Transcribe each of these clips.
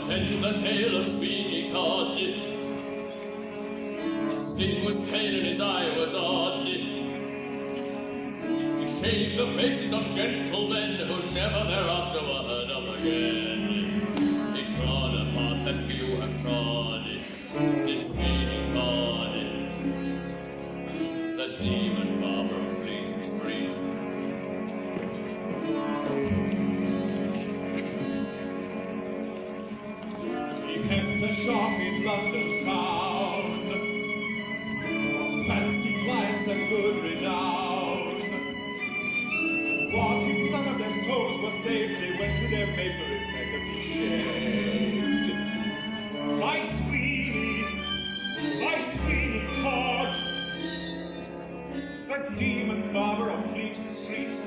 Attend the tale of Sweeney Todd. His skin was pale and his eye was odd. He shaved the faces of gentlemen who never thereafter were heard of again. He trod a path that few have trod. Did Sweeney Todd, the demon barber of Fleet Street. He kept a shop in London's town, fancy clients and good renown. And wanting none of their souls were saved, they went to their maker impeccably shaved. My Sweeney Todd, the demon barber of Fleet Street.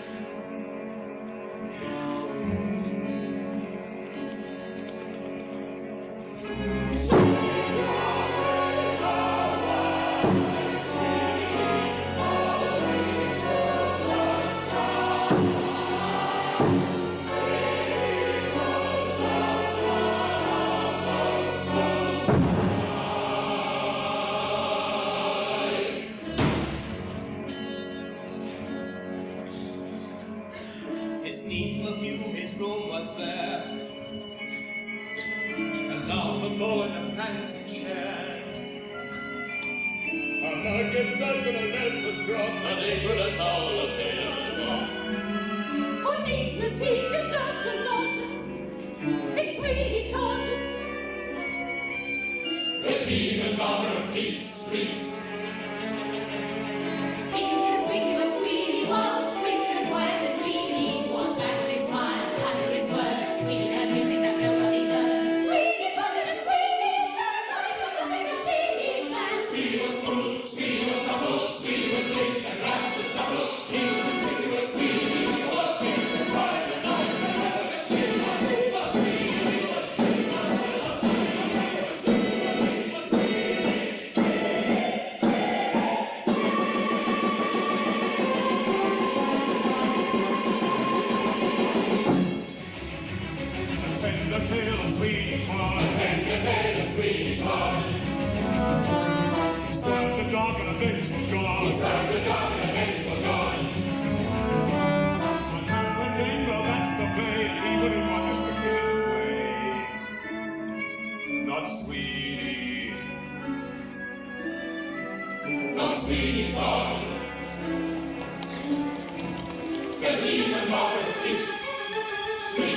His needs were few, his robe was bare, a lavabo and a fancy chair. A nugget jug and a red was grog, And he put a towel of nails to walk. On each must he deserved a nod. Dick Sweeney Todd, The demon barber of Fleet Street. he could swing when Sweeney was, quick and quiet and clean. He was back with his smile, happy with his words. Sweeney had music that nobody heard. Sweeney Todd and Sweeney, everybody from the big machine he smashed. Sweeney was smooth, Sweeney was supple, Sweeney was thick and rash was double. Sweeney was thick, he was Sweeney, he was thick and bright and nice and never was Sweeney was Sweeney was Sweeney was Sweeney was Sweeney was attend the tale of Sweeney Todd. Attend the tale of Sweeney Todd. He served the dog and a vengeful God. He served the dog and a vengeful God. A term and anger, that's the play, and he wouldn't want us to give away. Not Sweeney. Not Sweeney Todd. The demon barber of Fleet Street.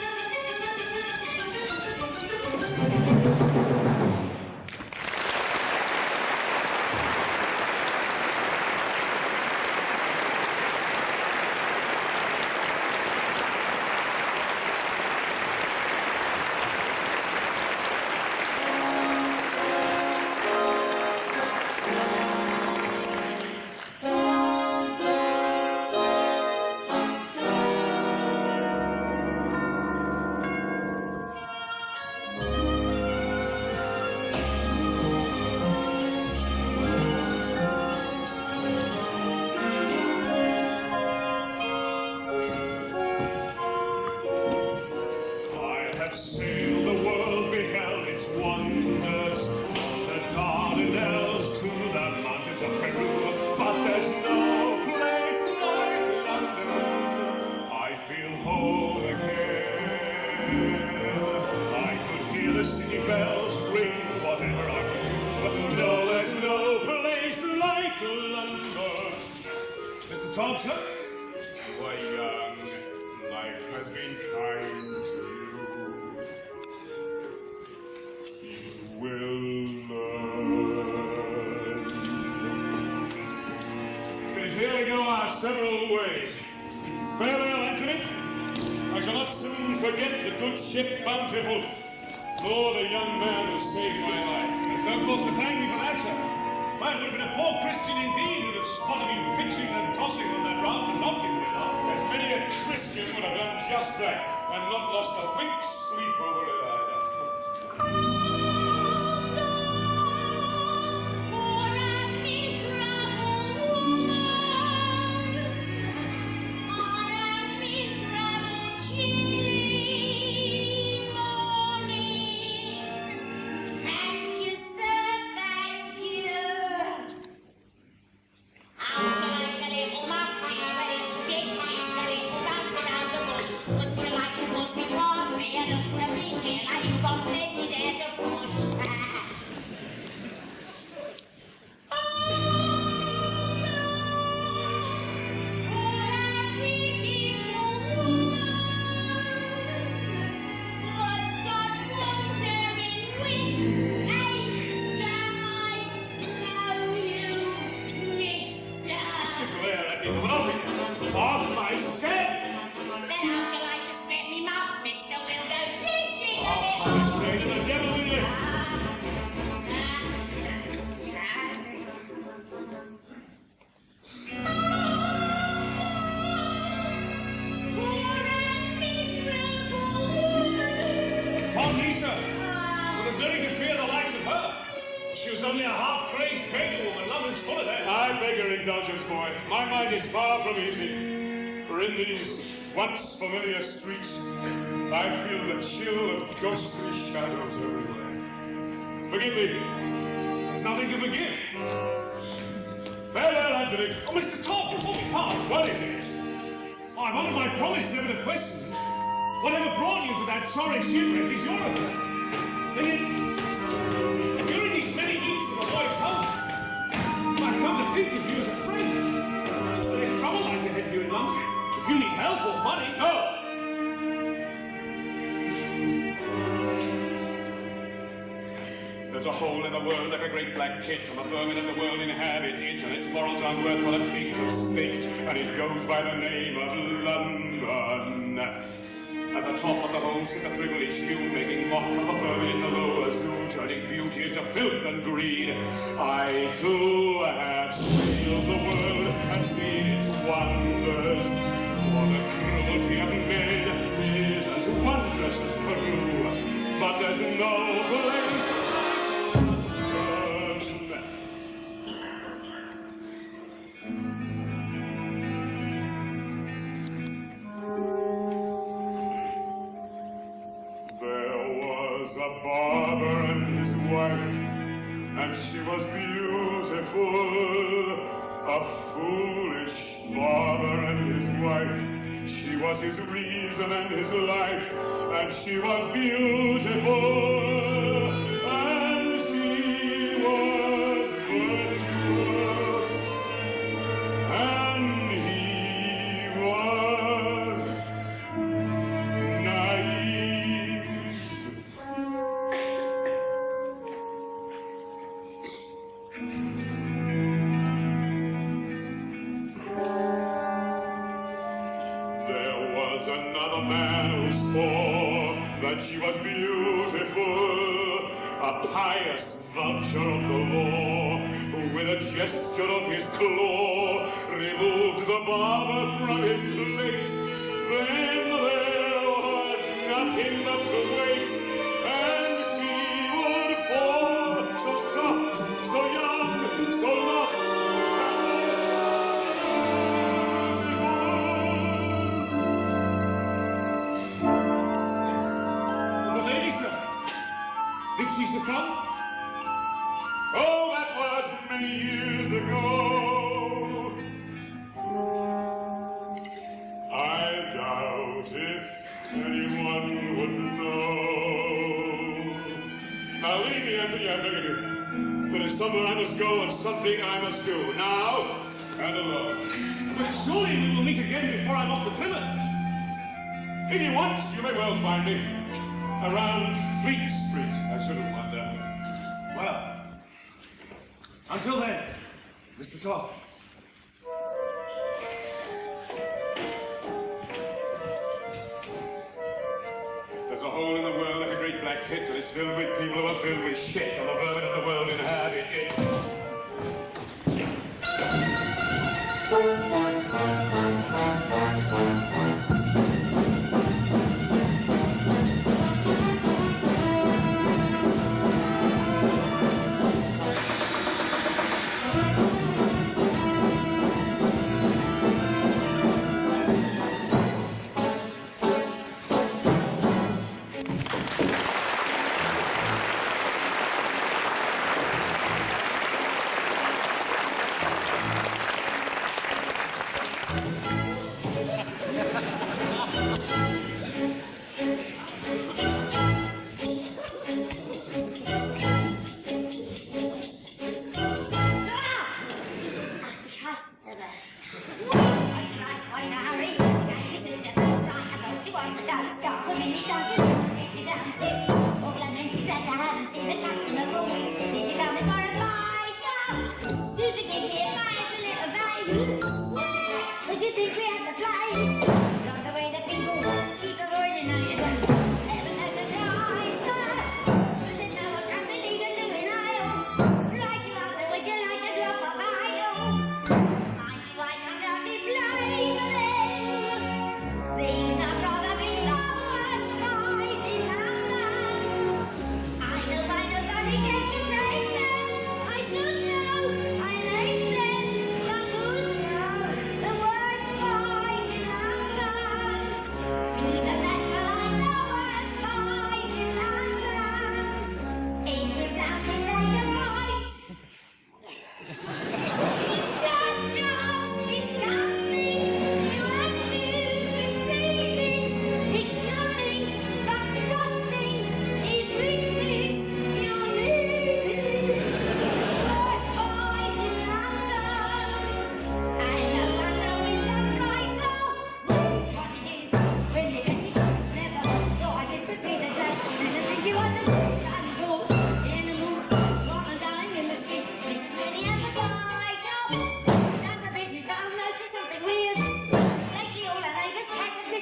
I have sailed the world, beheld its wonders, the Dardanelles to the mountains of Peru, but there's no place like London. I feel home again. I could hear the city bells ring, whatever I could do, but no, there's no place like London. Mr. Thompson, you are young. Life has been kind to you. You will learn. And here we go our several ways. Farewell, Anthony. I shall not soon forget the good ship Bountiful, nor the young man who saved my life. There's no cause to thank me for that, sir. I would have been a poor Christian indeed who'd have spotted him pitching and tossing on that raft and not given it up. As many a Christian would have done just that and not lost a wink's sleep over it either. I am miserable, chilly morning. I'm afraid of the devil in you. Oh, Lisa! Well, there's nothing to fear the likes of her. She was only a half-crazed beggar woman. London's full of them. I beg your indulgence, boy. My mind is far from easy. For in these once familiar streets, I feel the chill of ghostly shadows everywhere. Forgive me. There's nothing to forgive. Farewell, Anthony. Oh, Mr. Talk, before we part. What is it? I'm under my promise never to question. Whatever brought you to that sorry shipwreck is your affair. And yet, during these many weeks of the voyage home, I've come to think of you as a friend. But if trouble lies ahead of you in London, if you need help or money... No! There's a hole in the world like a great black pit, and the vermin of the world inhabit it, and its morals aren't worth what a pig could state, and it goes by the name of London. At the top of the hole sit the privileged few, making mock of the vermin in the lower zoo, turning beauty into filth and greed. I too have sailed the world and seen its wonders, for the cruelty of men is as wondrous as Peru, but there's no place. A barber and his wife, and she was beautiful. A foolish barber and his wife, she was his reason and his life, and she was beautiful, and she was virtuous, and he was naive. Another man who saw that she was beautiful, a pious vulture of the law, who with a gesture of his claw removed the barber from his plate. Then there was nothing but to wait, and she would fall, so soft, so young, so lost. Did she succumb? Oh, that was many years ago. I doubt if anyone would know. Now leave me, Anthony, I beg of you. There is somewhere I must go and something I must do, now and alone. But surely we will meet again before I'm off to Plymouth. If you want, you may well find me around Fleet Street, I shouldn't wonder. Well, until then, Mr. Todd. There's a hole in the world like a great black pit, and it's filled with people who are filled with shit, and the vermin of the world inhabit it. Would you think we had to fly? Love the way that people keep avoiding all your done. Never let the dry sun.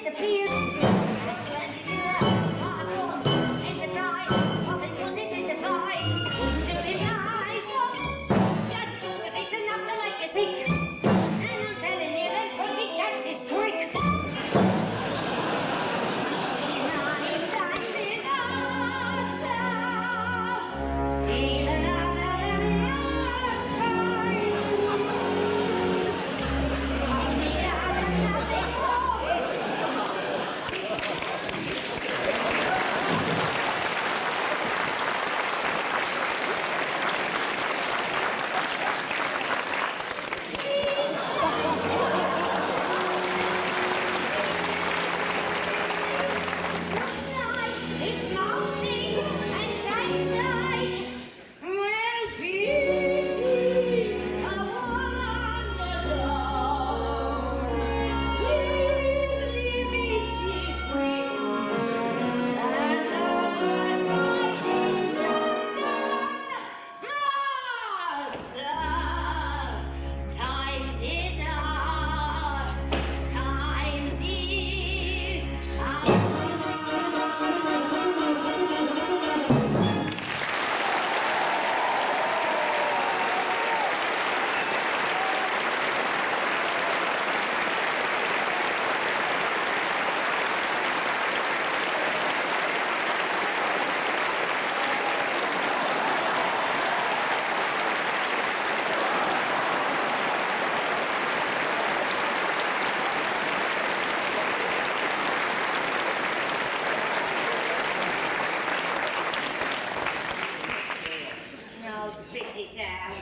disappeared. Enterprise, popping horses enterprise. Wouldn't do him nice. Just thought if it's enough to make you sick. And I'm telling you that Pussycat's his trick. Spit it out.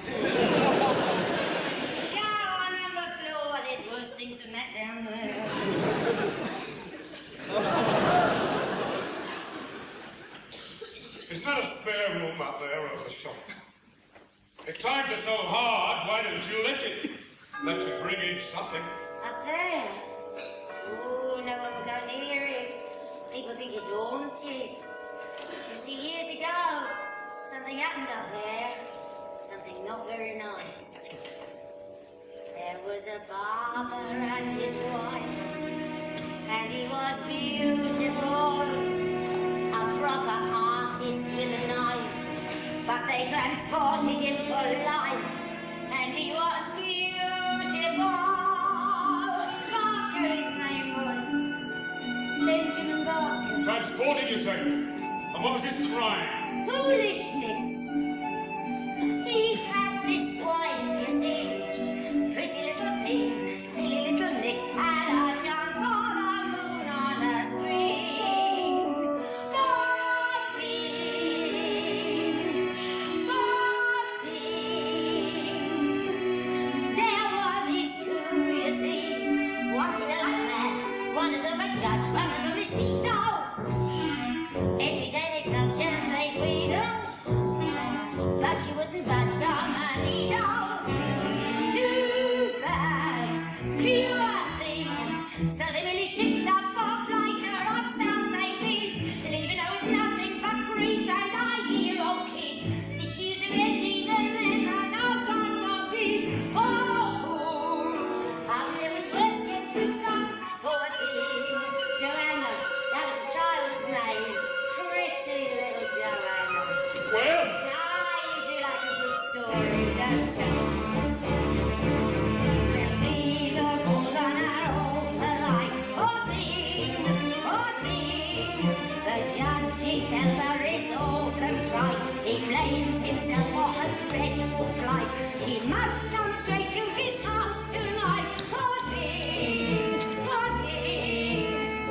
Go on the floor, there's worse things than that down there. Isn't that a spare room up there over the shop? If times are so hard, why don't you let you bring in something? Up there? Oh, no one will go near it. People think it's haunted. You see, years ago, something happened up there. Something not very nice. There was a barber and his wife, and he was beautiful, a proper artist with a knife, but they transported him for life, and he was beautiful. Barker, his name was Benjamin Barker. Transported, you say? And what was his crime? Foolishness. He had this wife, you see, pretty little thing, silly little nit, and a chance for the moon on a string. There were these two, you see, wanting a like man. One of them a judge, one of them is me. No! Every day they'd no jam, they'd wheedle, but she wouldn't budge from a needle. Too bad, pure thing. So they really shipped up a blighter of South 18 to leave it out with nothing but grief and a year-old kid. Did she use a red diesel and then no God forbid? Oh, there was worse yet to come. Poor thing, Joanna, that was the child's name. Pretty little Joanna. Well? You do like a good story, don't you? We'll be the bulls on our own alike. Poor thing. The judge, he tells her is all contrite. He blames himself for her dreadful plight. She must come straight to his house tonight. Poor thing, poor thing.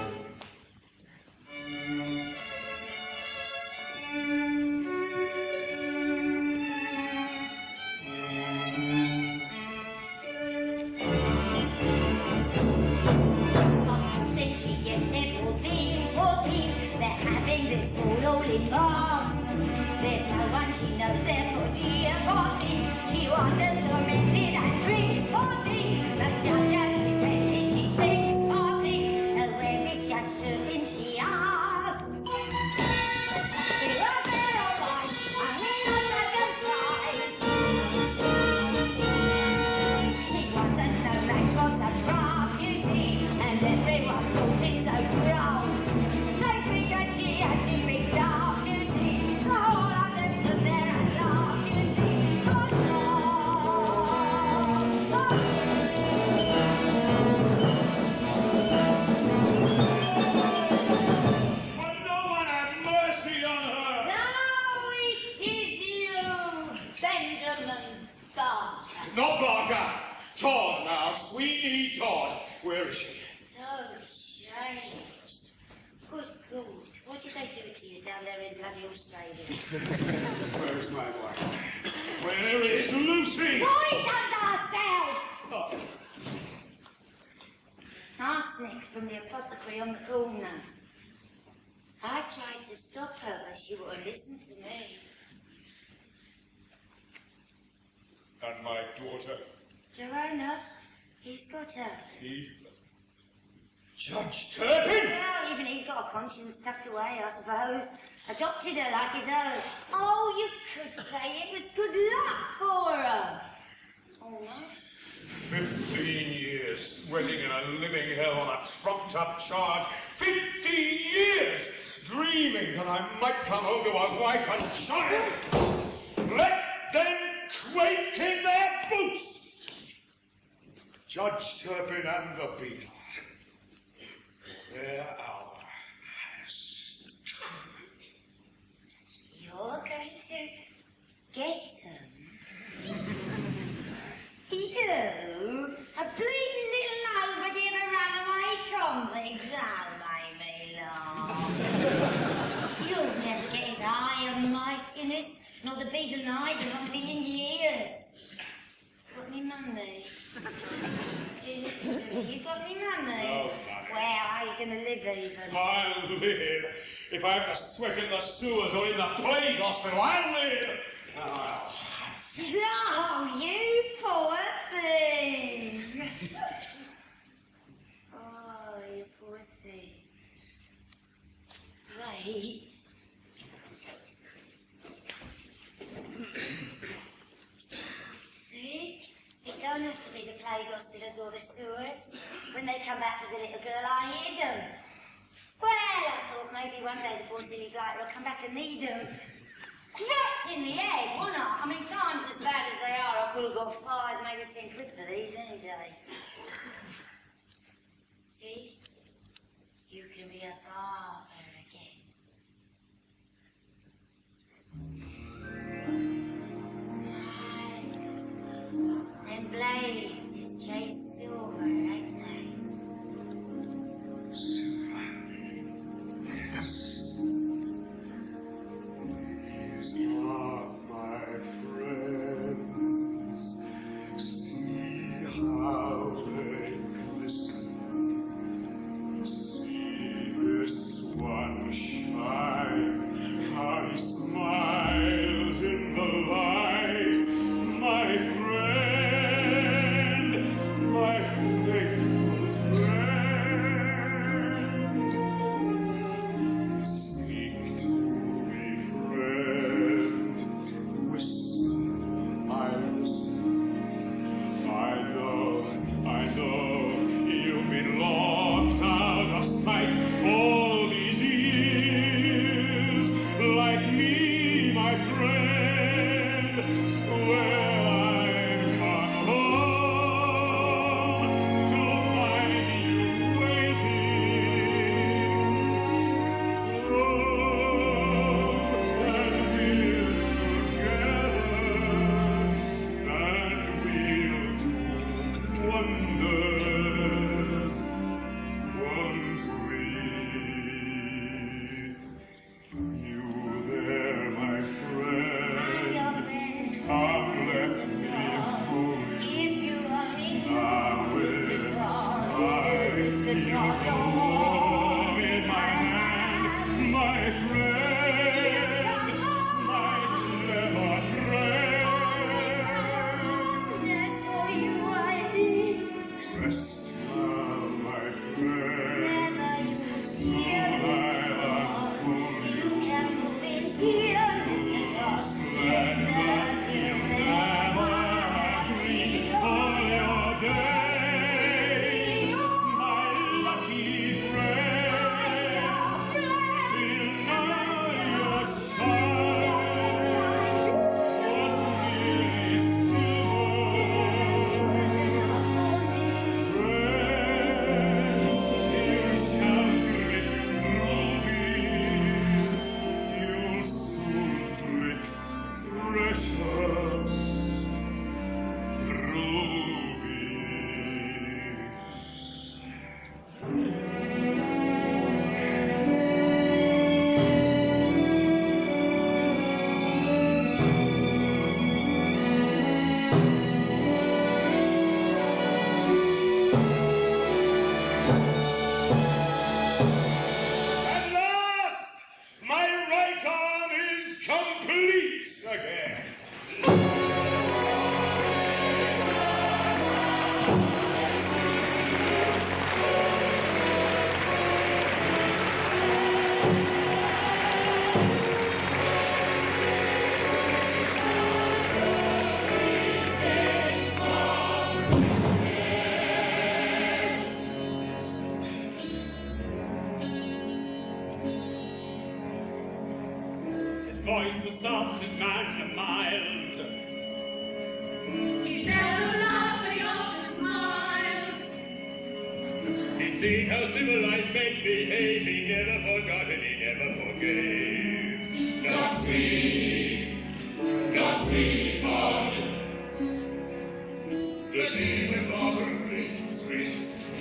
Then she gets there, poor thing. They're having this ball all in mask. There's no one she knows there for dear, poor thing. She wanders tormented and drinks, poor thing. The judge has repented, she thinks, poor thing. So when Miss Judge to him, she asks, "We were there all right, and we know that can fly." She wasn't no match for such craft, you see, and everyone thought it so bloody Australia. Where's my wife? Where is Lucy? Boys under ourselves! Oh. Arsenic from the apothecary on the corner. I tried to stop her, but she wouldn't listen to me. And my daughter? Joanna, he's got her. He? Judge Turpin? Well, even he's got a conscience tucked away, I suppose. Adopted her like his own. Oh, you could say it was good luck for her. Almost. 15 years sweating in a living hell on a trumped-up charge. 15 years dreaming that I might come home to a wife and child. Let them quake in their boots. Judge Turpin and the Beadle. Their hour has come. You're going to get him? You? A bleeding little nobody of a runaway convict? Oh, made me laugh. You'll never get his eye on mightiness, nor the Beadle neither, not a million years. Got any money? You listen to me. You got any money? No money. Well, how are you going to live even? I'll live. If I have to sweat in the sewers or in the plague hospital, I'll live. Oh, you poor thing! Oh, you poor thing. Right. See? It don't have to be the plague hospitals or the sewers. When they come back with the little girl, I hid them. Well, I thought maybe one day the poor silly blighter will come back and need them. Cracked in the head, wouldn't I? I mean, times as bad as they are, I could have got 5, maybe 10 quid for these any day. See? You can be a father again. Them blades is chased silver, ain't they? Silver. Yes. Ah, my friends, see how they glisten. See this one shine, how he smiles in the light. My friend, my faithful friend, speak to me, friend. Whisper, I listen. I know, you've been locked out of sight all these years, like me, my friend, where I've come home to find you waiting. Oh, and we're together, and we'll do wonders, won't we? You there, my friend, come let me hold you. If you are me, I will Mr. slide you Todd. warm in my hand, my friend, my clever friend. Yes, for you I did. Rest now, my friend. Never you Soon see I'll unfold you you. can feel Mr. Todd. Splendid, you'll never dream all your days, my lucky friend. Till now voice was soft as man mild. He seldom laughed, but he often smiled. He'd see how civilized men behave. He never forgot and he never forgave. Godspeed, Sergeant. The name of Auburn Street.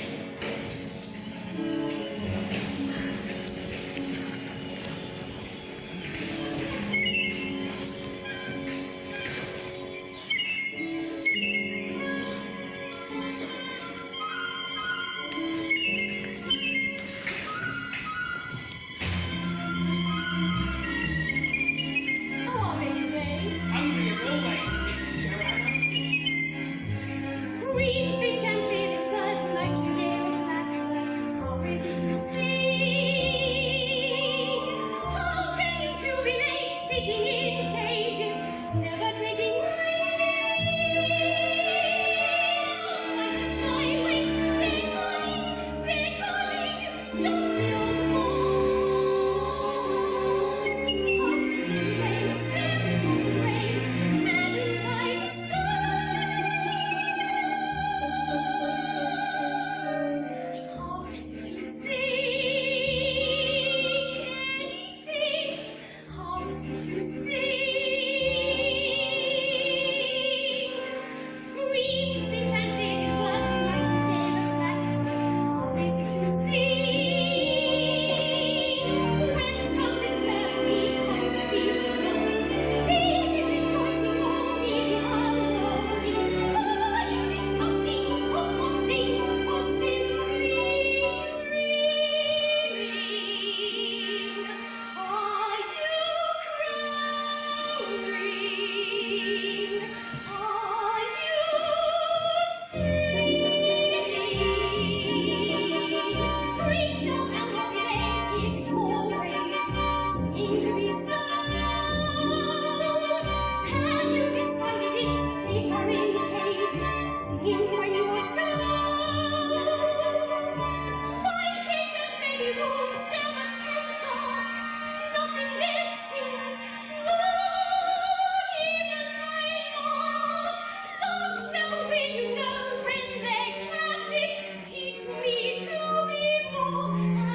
How are they today? Hungry as always, Miss Joanna. Green fish and baby birds, nightingale and blackbird, how is it to see? How can you jubilate sitting in cages, never taking outside the sky? Wait, they're calling, just beyond the walls. How can they stand on the rain, magnify the stars? How is it to see anything? How is it to see? Green fish and baby birds, nightingale and blackbird, how is it to see? Whence comes this melody, constantly flowing? Is it rejoicing or merely harmony? Or is this fussing or fussing or simply dreaming? Are you crowing? Are you screaming? Ring down and modulate his tone rates, seem to be so loud. Can you decide if it's safer in cages, singing when you're told? Fine cages, baby rooms, down the street door, nothing there seems, not even rainbow. Logs never will you know when they're captive. Teach me to be more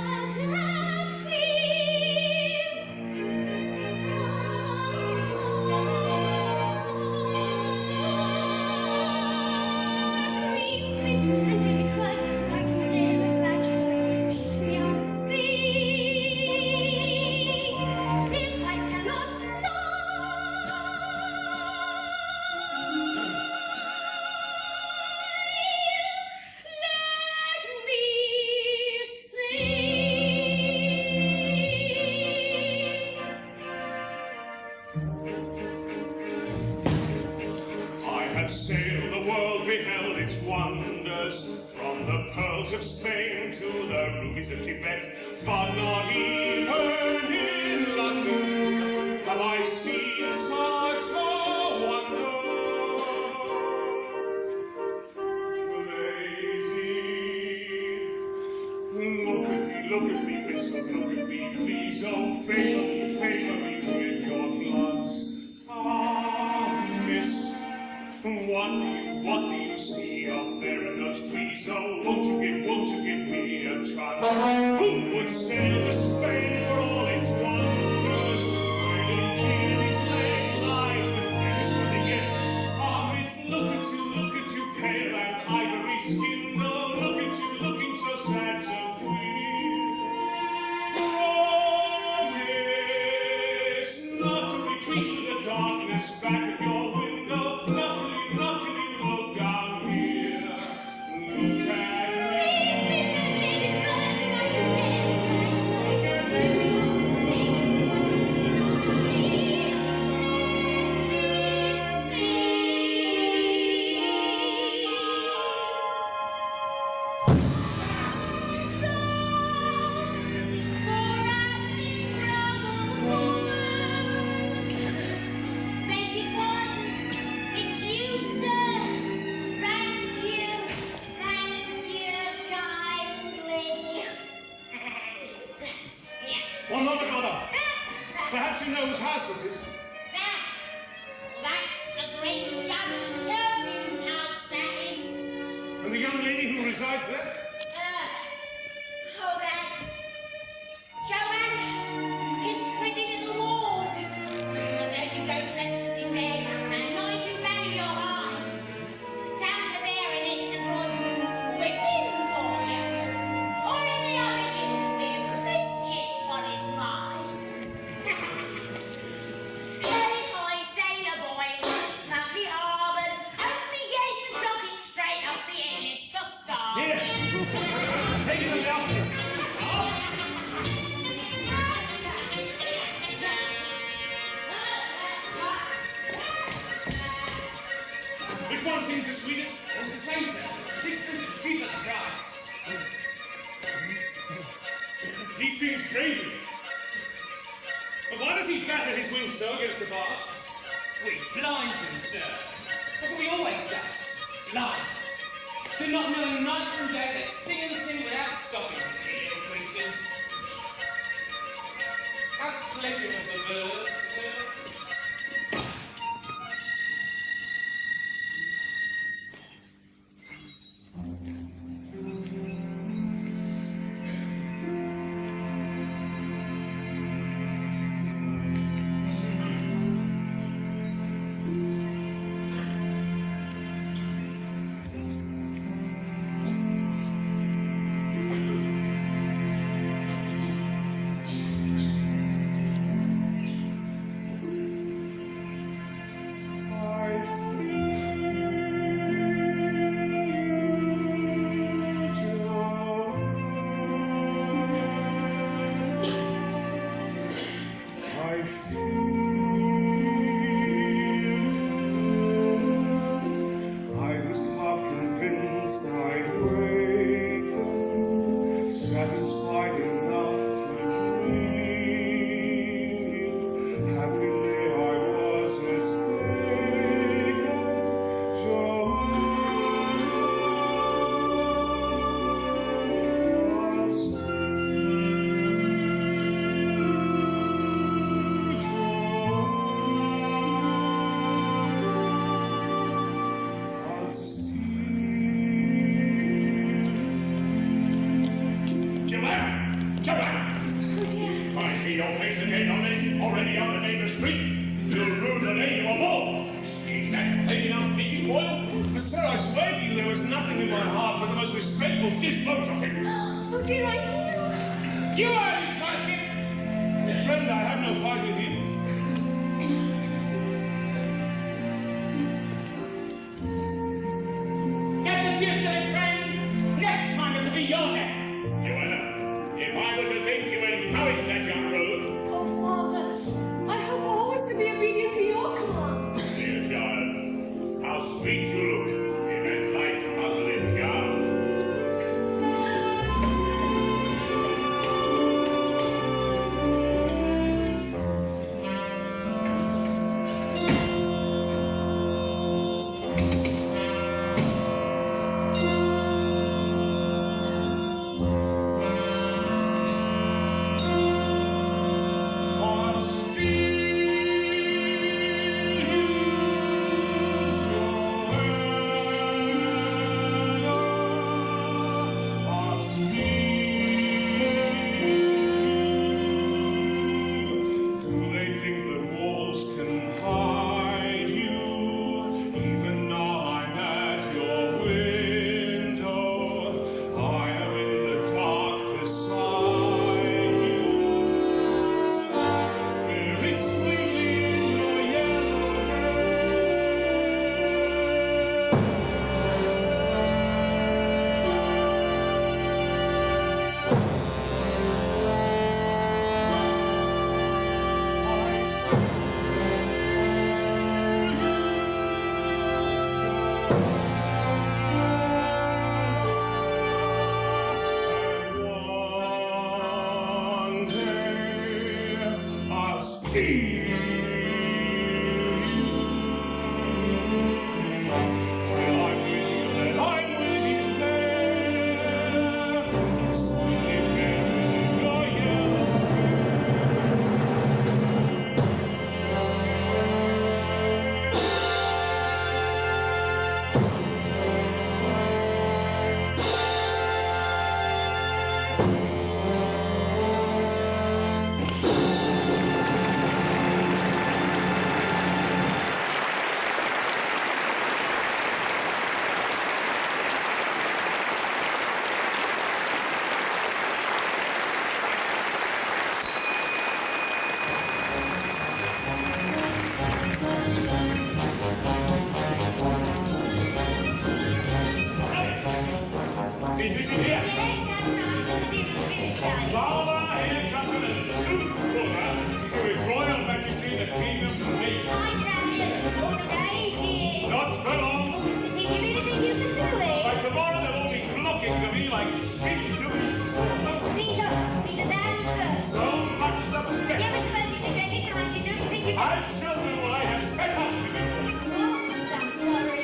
I have sailed the world, beheld its wonders, from the pearls of Spain to the rubies of Tibet, but not even in London have I seen such a wonder. Lady, look at me, miss, look at me, please, oh, favor me with your glance. Ah, miss, what do you see up there in those trees? Oh, won't you give me a chance? Who would sail to Spain for all its wonders? Where did Achilles lay eyes and finish putting it? Ah, miss, look at you, pale and ivory skinned. Oh, look at you, looking so sad, so queer. Promise not to retreat to the darkness back of your window, not till you look down here. Look at me. Perhaps you know whose house this is? That's the great Judge Turpin's house, that is. And the young lady who resides there? Oh, that's Joanne, his pretty little ward. But don't you go trespassing there, young man, not if you value your hide. Down for there and it's a good whipping for you. Or any other youth with mischief on his mind. Hey, boy, sailor boy, once lovely harbored. Only gate the docking straight, I'll see it list the stars. Here! Take it to the officer! Which one seems the sweetest? It's the same, sir. 6 cheaper than price. He seems bravely. But why does he batter his wings so against the bars? We blind him, sir. That's what we always does. Blind. So not knowing night from day, they sing and sing without stopping, you little creatures. Have pleasure of the birds, sir. Russian and truthfuller to His Royal Majesty the King of Greece. I tell you, all the ages. Not for long. To see if anything you can do it. By tomorrow they'll all be flocking to me like sheep to a Speed up, speed of them first. So much the better. Yeah, but first you should recognize you don't think you I shall do what I have set out to do. Oops, I'm sorry.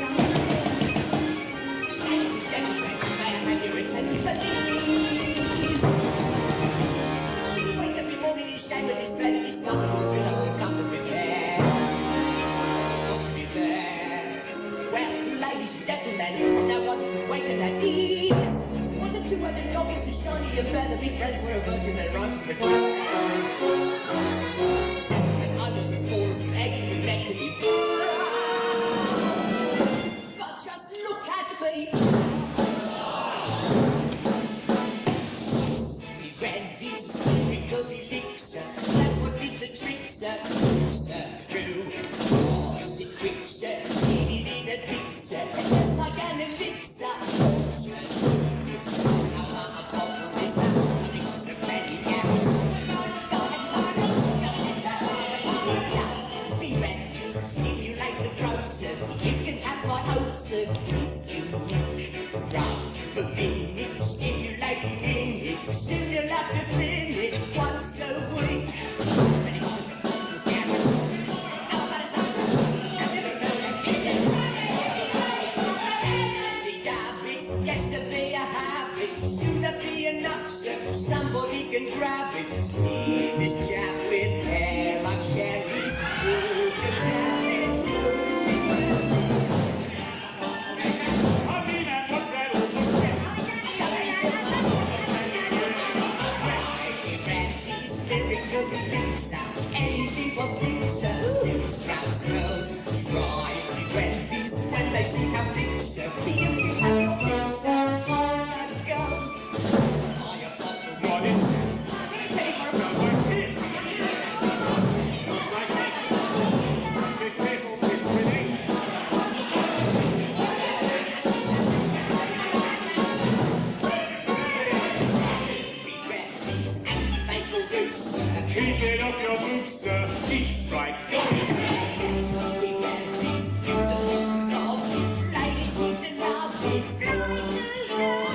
Ladies and gentlemen, may I have your attention, please? You wake every morning each day with this belly stomach and below come to prepare. Not to be there. Well, ladies and gentlemen, no one can wake at that ease. Wasn't too obvious and shiny and fair that these friends were a virgin and rising for grace. And I was as tall as an egg and next to me. But just look at me. We read these lyrical elixir. That's what did the trick, sir. Through was it quick, sir. Did it in a dick, sir. Just like an elixir. We read these stimulate the process. You can have my own service. Round the minute, stimulating in it. Soon you'll have to clean it once a week. When it was a full gamut. Now about a summer, and there we go, and it is the habit gets to be a habit. Soon there'll be enough, so somebody can grab it. See this chap with hair like cherries. Who can tell this story? Honey, man, what's that? Lyrical elixir, anything was elixir. Suits, brows, curls, try. When these, when they see how elixir, feel you have your elixir. That goes. I have got the What is this? paper. Sounds like this. Like this. Is this winning? We read these anti-fatal roots. Keep it up your boots, sir. Eat strike. Go. We read these things of love. Ladies seem to love it.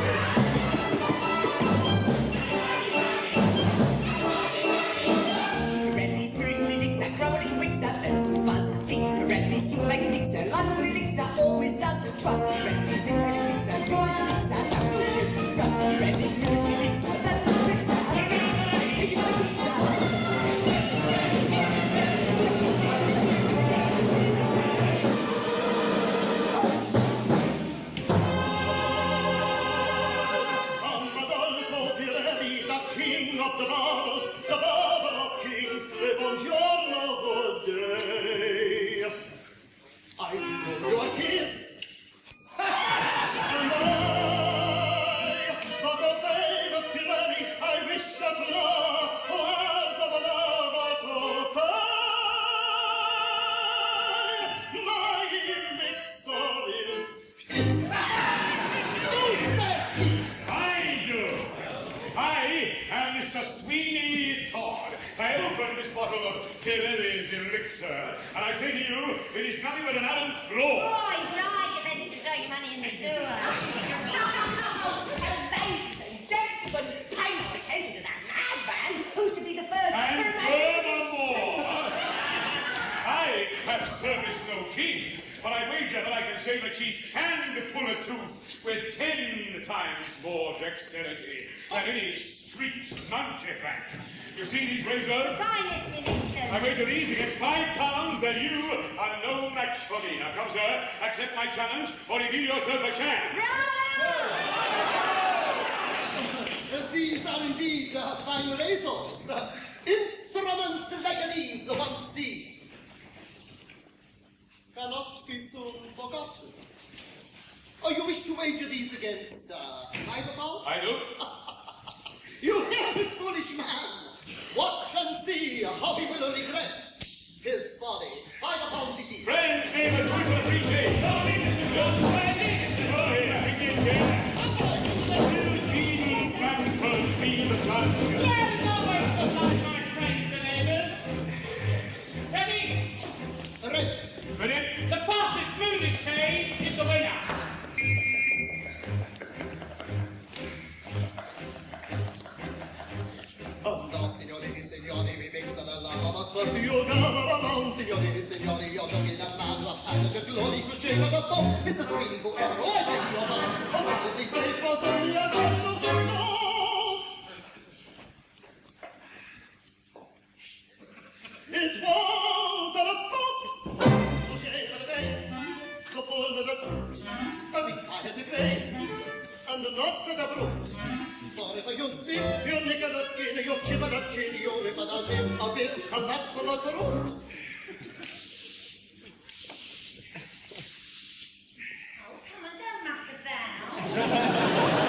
Reddy's brewing elixir, growing wicks up, there's some fuzz. Think Reddy's you make elixir, like the elixir always does. Trust Reddy's in elixir, elixir, love will trust Reddy's brewing elixir, that's the elixir. Come, Rodolfo Pirelli, the king of the barber of kings. Buongiorno, good day. I know your kiss. And I, the so famous Pirelli, I wish you to know, words of love to say. My elixir is kiss. I do. I am Mr. Sweeney Todd. I opened this bottle of Pirelli's elixir, and I say to you, it is nothing but an adamant flaw. Oh, he's right. You better to throw your money in the sewer. Ladies and gentlemen, pay no attention to that madman who's to be the first And Pirelli. furthermore, I have serviced no kings, but I wager that I can shave a cheek and pull a tooth with 10 times more dexterity than any street mountebank. You see these razors? Finest in England. I wager these against 5 pounds that you are no match for me. Now come, sir, accept my challenge, or reveal yourself a sham. These are indeed fine razors, instruments like these once seen cannot be soon forgotten. Oh, you wish to wager these against £5? I do. You hear this foolish man? Watch and see how he will regret his folly. £5 it is. Friends, neighbors, we will appreciate. Oh, here, bring it here. Will be the Bradford be the judge? Yeah, no, light, my friends and neighbours. Ready? Ready. Ready? The fastest, smoothest shade is the winner. Oh, no, signori e signori, we mix and a lava, but first you gather around, signori e signori, you're talking a man, what kind of glory to shake on the phone, Mr. Sweeney, whoever, oh, I beg your pardon, oh, what did they say for some, I don't know. It was a book, to shake on the face, to pull the truth, a bit higher to grace, and not to the brute. For if you slip, you nick at the skin, you chip at the chin, you rip at the lip a bit, and that's the root. Oh, come on, don't knock about.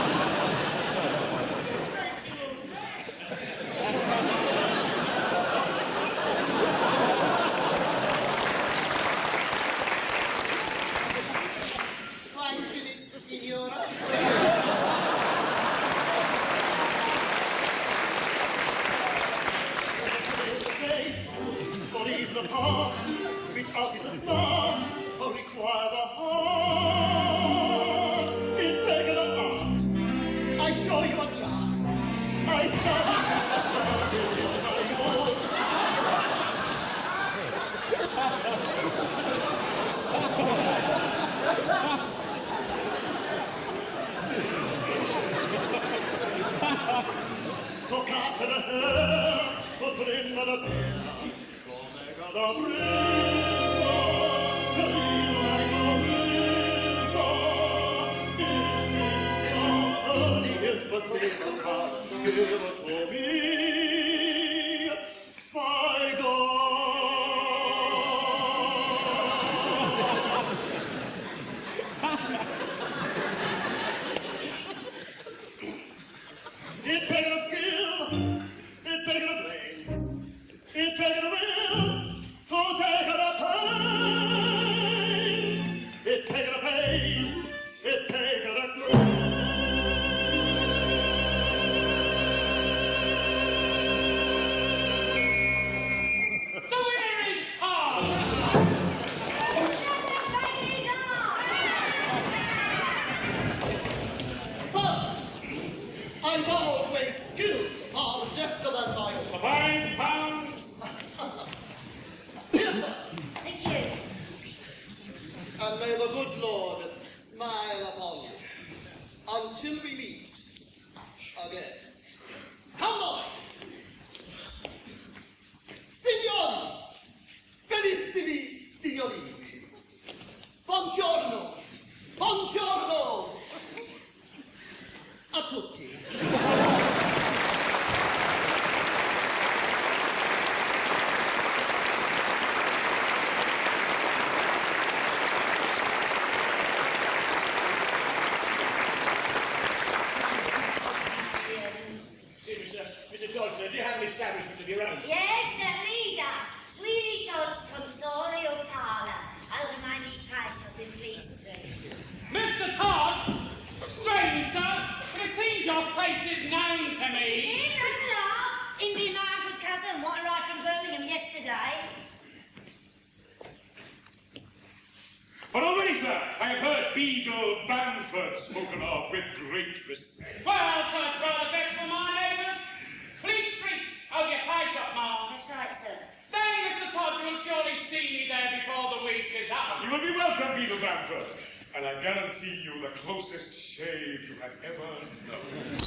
Quite finished, signora. For is the part without it is not, or require the heart. It take the art. I show you a chart. I study my own. Toccate la hair, prima la pena, come cada brisa, carina e brisa, di il pazzesco che lo trovi, fai It takes a skill, it takes a brains, it takes a will to take a pains, it takes a pace, it takes a thrill. The winner is Tom. Sir, I'm bound to a skill far defter than my own. £5. Here, sir, Thank you. and may the good Lord smile upon you until we meet again. Come, boy! Signori! Bellissimi signorini! Buongiorno! Buongiorno! A tutti! Mr. Dodson, do you have an establishment of your own? Yes, certainly he does. Sweeney Todd's Tonsorial Parlour, over my meat pie shop in Fleet Street. Mr. Todd? Strange, sir, but it seems your face is known to me. Here, Russell, Indian my uncle's cousin, what arrived from Birmingham yesterday. But already, sir, I have heard Beagle Bamford spoken of with great respect. Well, sir, it's rather better for my neighbours. Fleet Street, over your pie shop, ma'am. That's right, sir. Then, Mr. Todd, you'll surely see me there before the week is up. You will be welcome, Beagle Bamford, and I guarantee you the closest shave you have ever known.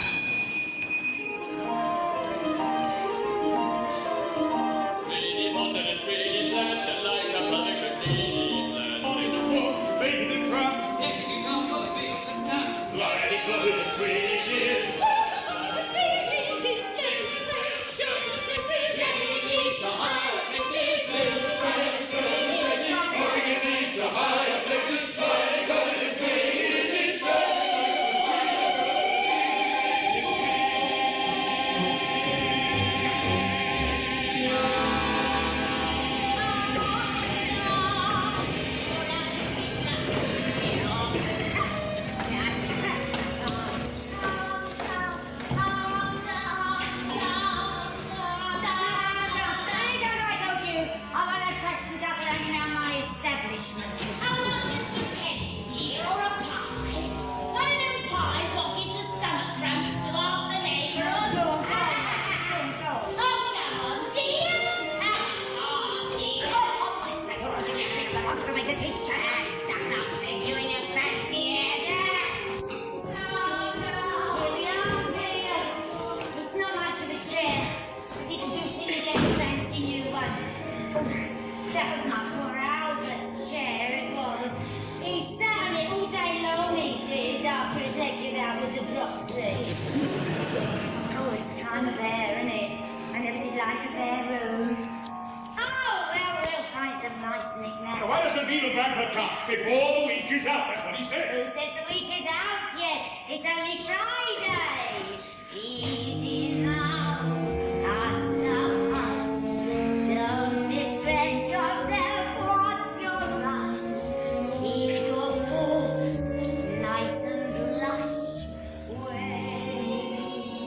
Sweeney wandered and Sweeney landed like a bloody machine. Landed in a book, Making the trap, setting it down for the people to snap. sliding close to Sweeney is. Sweeney a deal of Bradford Cup before the week is out. That's what he said. Who says the week is out yet? It's only Friday. Easy now. Hush now, hush. Don't distress yourself. What's your rush? Keep your thoughts nice and lush. Wait.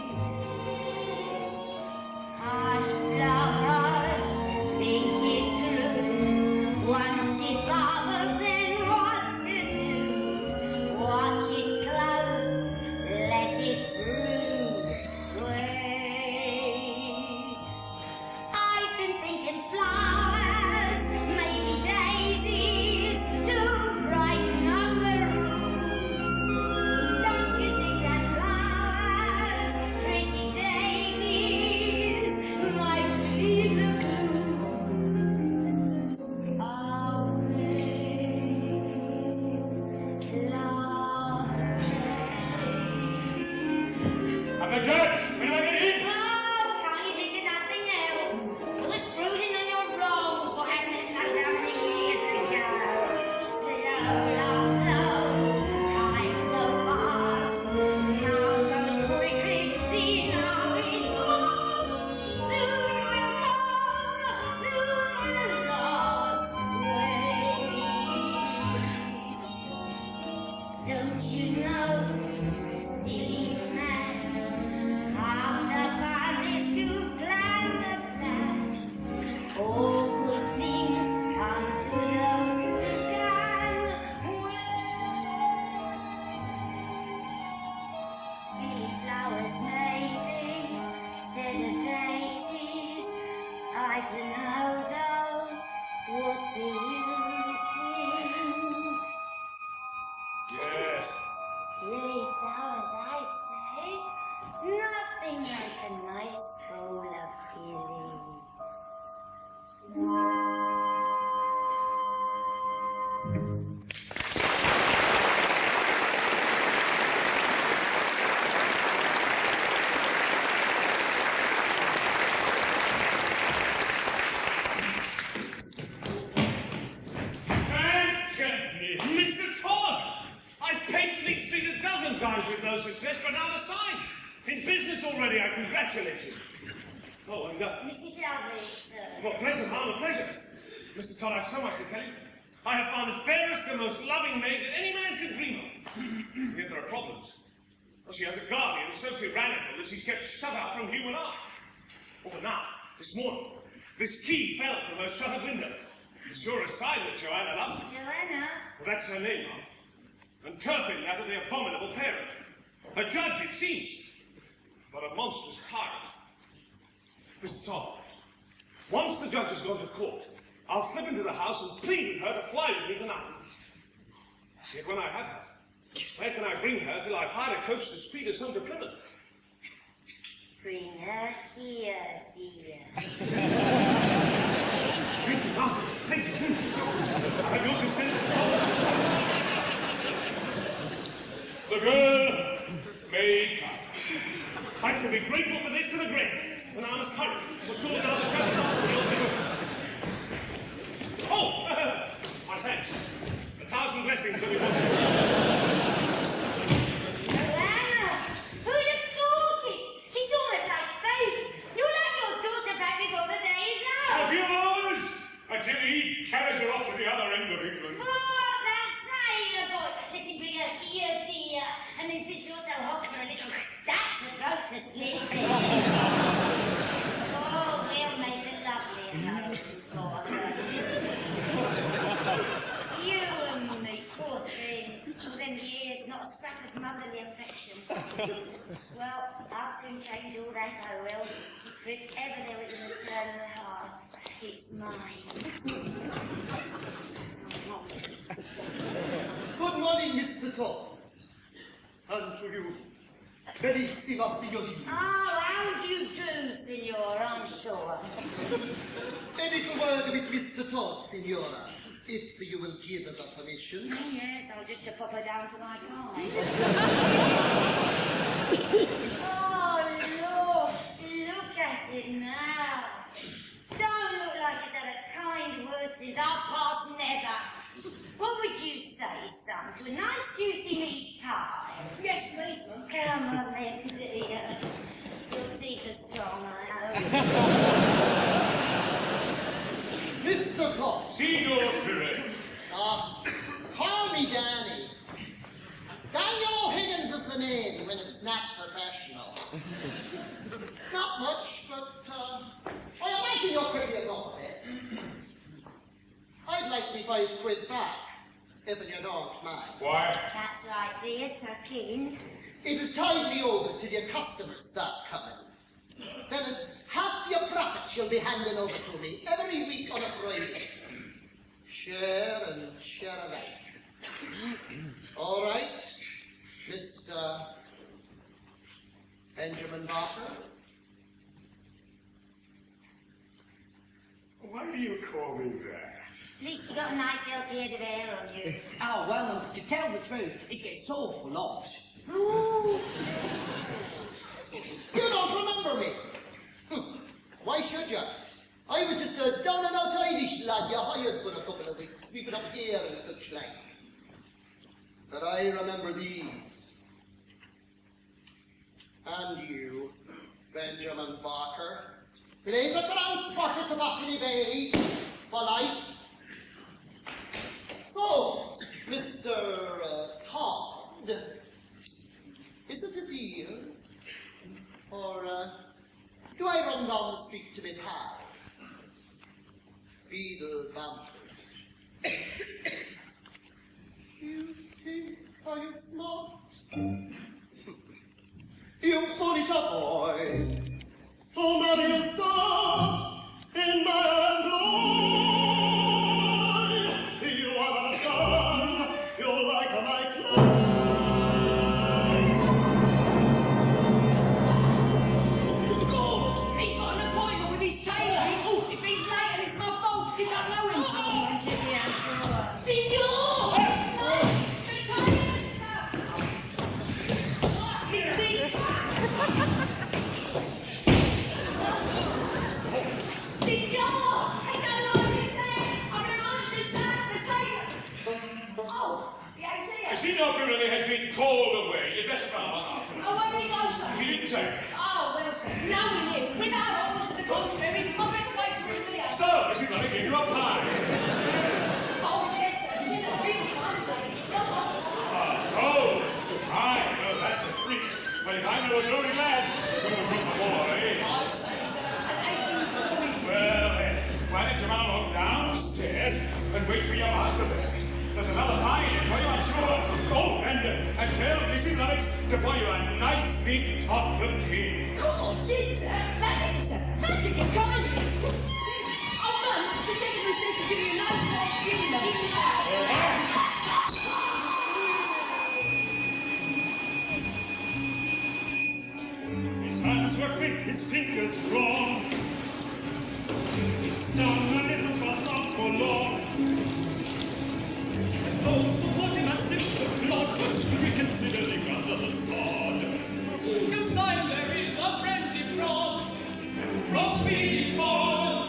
Hush now, hush. Think it through. Once it bothers, then what's to do? Watch it close, let it through. Wait. I've been thinking flowers, maybe daisies, to brighten up the room. Don't you think that flowers, pretty daisies, might leave the gloom? And the judge, when I get in? Oh, can't you think of nothing else? It was brooding on your wrongs, what happened in London how many years ago. Slow, love, slow, time so fast. Now goes quickly, see now it's past. Soon will come, soon will last. Wait. Don't you know, silly man, how the fun is to plan the plan. All good things come to those who can wait. Really flowers maybe, instead of daisies. I don't know though, what do you think? Yes. Really flowers, I'd say. Nothing like a nice bowl of lilies. Mr. Todd! I've paced Leek Street a dozen times with no success, but now the sign. In business already, I congratulate you. Oh, and Mrs. Lovely, sir. well, pleasure, Ma'am, a pleasure. Mr. Todd, I've so much to tell you. I have found the fairest and most loving maid that any man could dream of. Yet there are problems. Well, she has a guardian so tyrannical that she's kept shut out from human eye. Oh, but now, this morning, this key fell from her shuttered window. It's sure a sign that Joanna loves me. Joanna? Well, that's her name, Ma'am. And Turpin, that of the abominable parent. A judge, it seems, but a monstrous tyrant. Mr. Todd, once the judge has gone to court, I'll slip into the house and plead with her to fly with me tonight. Yet when I have her, where can I bring her till I've hired a coach to speed us home to Plymouth? Bring her here, dear. Thank you, Martin. Thank you. I have your consent. The girl may come. I shall be grateful for this to the grave, and I must hurry, for soon as the judge Oh! My thanks. 1,000 blessings, everyone. Joanna! Who'd have thought it? It's almost like fate. You'll have your daughter back before the day is A out. few hours until he carries her off to the other end of England. Oh, that sailor boy. Listen, bring her here, dear. And then since you're so hot for a little, that's the throat to slit in. Oh, we'll make it lovely and nice for her. You and me, poor thing. All them years, not a scrap of motherly affection. Well, I'll soon change all that, I will. For if ever there was an eternal heart, it's mine. Good morning, Mr. Todd. And to you, Bellissima Signorina. Oh, how do you do, Signor, I'm sure. A little word with Mr. Todd, Signora, if you will give us a permission. Oh, yes, I'll just pop her down to my car. Oh, look at it now. Don't look like he's had a kind word since our past never. all night. Mr. Top. Signor Pirelli. Call me Danny. Daniel Higgins is the name when it's not professional. Not much, but, I imagine you're pretty enough, eh? I'd like me 5 quid back, if you don't mind. Why? That's right, dear, tucking. It'll tide me over till your customers start coming. Then it's half your profits you'll be handing over to me every week on a Friday. Share and share alike. All right, Mr. Benjamin Barker? Why do you call me that? At least you got a nice healthy head of hair on you. Oh, well, to tell the truth, it gets awful hot. Ooh. You don't remember me? Why should you? I was just a down-and-out Irish lad you hired for a couple of weeks, sweeping up gear and such like. But I remember these. And you, Benjamin Barker. Plays a transporter to Botany Bay for life. So, Mr. Todd, is it a deal? Or do I run down the street to my pal? Beadle Bamford. You think I'm smart? You foolish boy. So many a start in my employ. You are the sun, you're like my cloud. He's got an appointment with his tailor. Oh, if he's late and it's my fault, you don't know him. Signor Pirelli has been called away. You'd best run on after him. Oh, where did he go, sir? He didn't say. Oh, well, sir, now we knew. Without orders to the contrary, I best wait for his video. So, Mrs. Lunny, give you a pie. Oh, yes, sir, it is a big one, lady. Oh, pie. Well, that's a treat. But if I know a lonely lad, going to bring the boy. I'd say, sir, an 18 Well, then, why don't you run along downstairs and wait for your master there? There's another pie in it for you, I'm sure. Oh, and tell Mrs. Lovett to buy you a nice big tot of gin. God, gee, sir, that is, sir, thank you, kind. Oh, Mum, the gentleman says to give you a nice white gin, His hands were quick, his fingers strong. He stung a little but not for long. Those who put him a simple blood was reconsidering under the sod. You'll find there is a friendly fraud from Speedy Ford.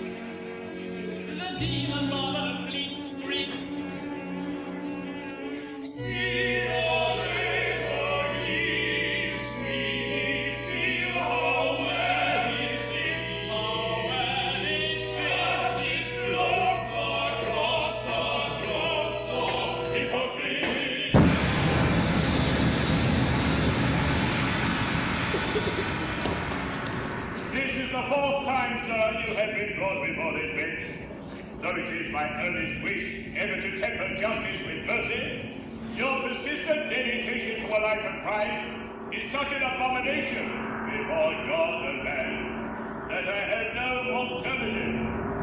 The demon barber of Fleet Street. See the later years, we feel how well it is, how well it feels, it looks across the globe of hypocrite. This is the 4th time, sir, you have been brought before this bench. Though it is my earnest wish ever to temper justice with mercy, your persistent dedication to a life of crime is such an abomination before God and man that I have no alternative.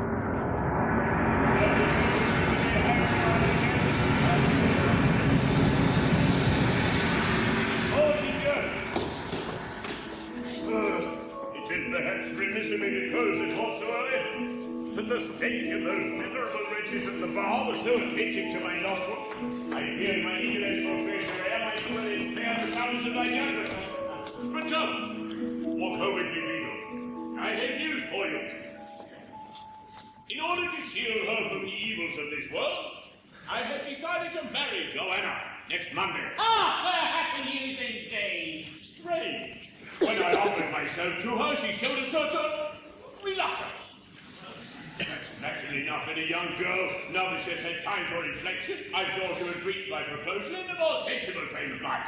It is perhaps remiss of me to close the court so early, but the state of those miserable wretches at the bar was so afflicting to my nostrils. I fear my eagerness for fresh air might well impair the balance of my judgment. But don't walk home with me, Beadle. I have news for you. In order to shield her from the evils of this world, I have decided to marry Joanna next Monday. Ah, sir, happy news indeed. Strange. When I offered myself to her, she showed a sort of reluctance. That's natural enough in a young girl. Now that she's had time for reflection, I'm sure she would treat my proposal in a more sensible frame of mind.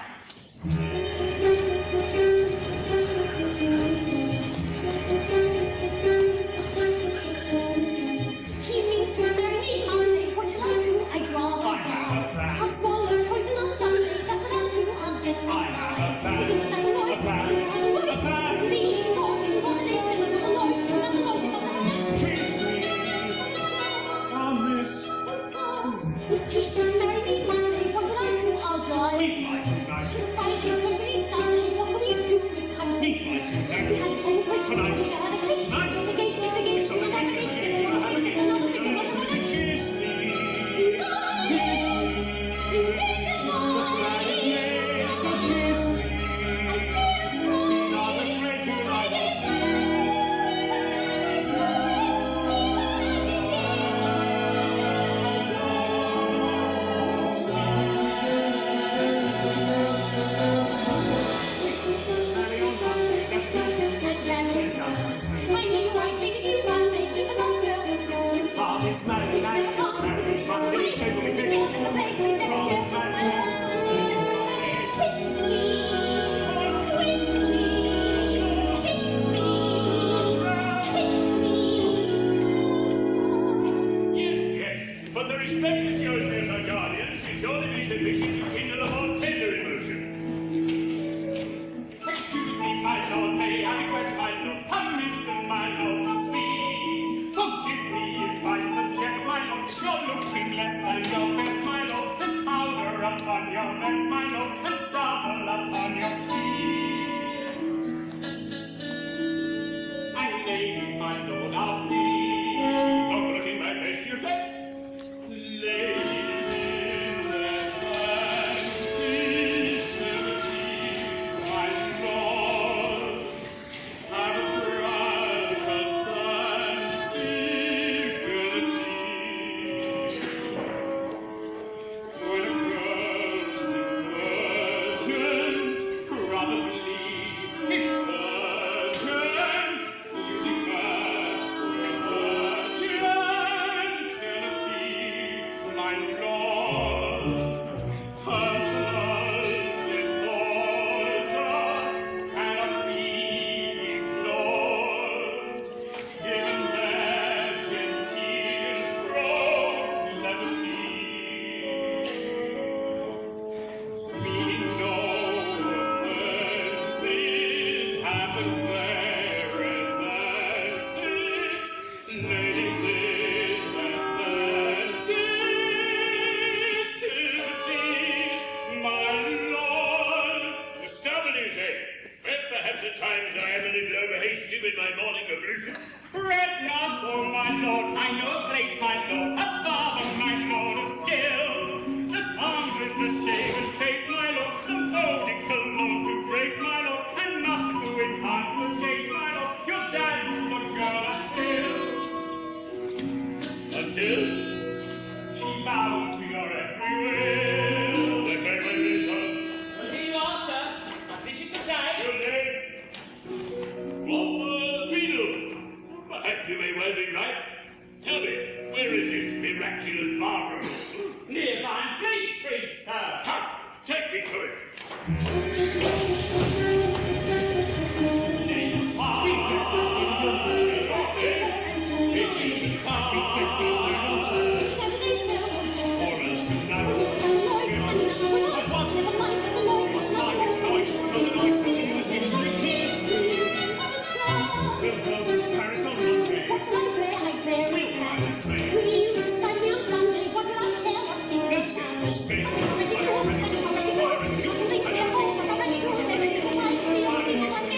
He means to marry me Monday. What shall I do? I'd rather die. I'll swallow poison on Sunday. That's what I'll do on Good Friday. I have a plan. You think that's a noise? A plan. A plan. Me, naughty, what it is, never was a noise. That's a noise, but I Kiss me. Promise. if he should marry me Monday, what will I do? I'll die. We fly tonight. She's fighting, virtually Sunday. What will we do with time? We fly tonight. We had an old quick Tonight. we had a cake. Tonight. There's a gate, there's a gate. Something We'll never is meet. again. You'll have a There's another thing. What will I do? Kiss me. Tonight. Kiss me. You make a Yes, so kiss me. Not afraid tonight I'll see. Marry on Monday, that's I knew I'd be with you Monday, even on girl with you. Promise marry night, marry Monday, promise marry. Yes, yes, but the respect that shows me as our guardian should surely be sufficient to kindle a more tender emotion. Excuse me, my lord, may I request my lord, permission, my lord, please. Forgive me if I suggest, my lord, you're looking less than your best, my lord, and powder upon your vest, my lord, and stubble upon your cheek. And ladies, my lord, are pleased. Not looking my best, you say? Ladies in their fancy, my lord, have a brand of sensibility. When a girl's emergent, probably it's urgent. You declare with gentility, my lord, personal disorder cannot be ignored, given their genteel proclivities. Meaning no offense, it happens there as it. Ladies in their sensitivity, my lord. Stability. Well, perhaps at times I am a little over-hasty with my morning ablution. Red not for my lord, I know a place, my lord, a father, my lord, of skill. That's armed with the shaven face, my lord, some holy cologne to grace, my lord, and must to enhance the chase, my lord, your dad's the girl until she bows to your every will. The very little. Here you are, sir. I bid you good day. Your name? Walter Beadle. Perhaps you may well be right. Tell me, where is this miraculous barber? Near Vine Fleet Street, sir. Come, take me to it. This is a country festival, Saturday silver. for us tonight. But what? It's like it's noise, another nice music. We'll go to Paris on Monday. What shall I wear? I dare We'll ride a train. Will you decide me on Sunday? What will I care? What's in Let's the hit the spin. I'm ready to go, I'm ready to go. I'm ready to go. I'm ready to go. I'm ready to go. I'm ready to go. I'm ready to go.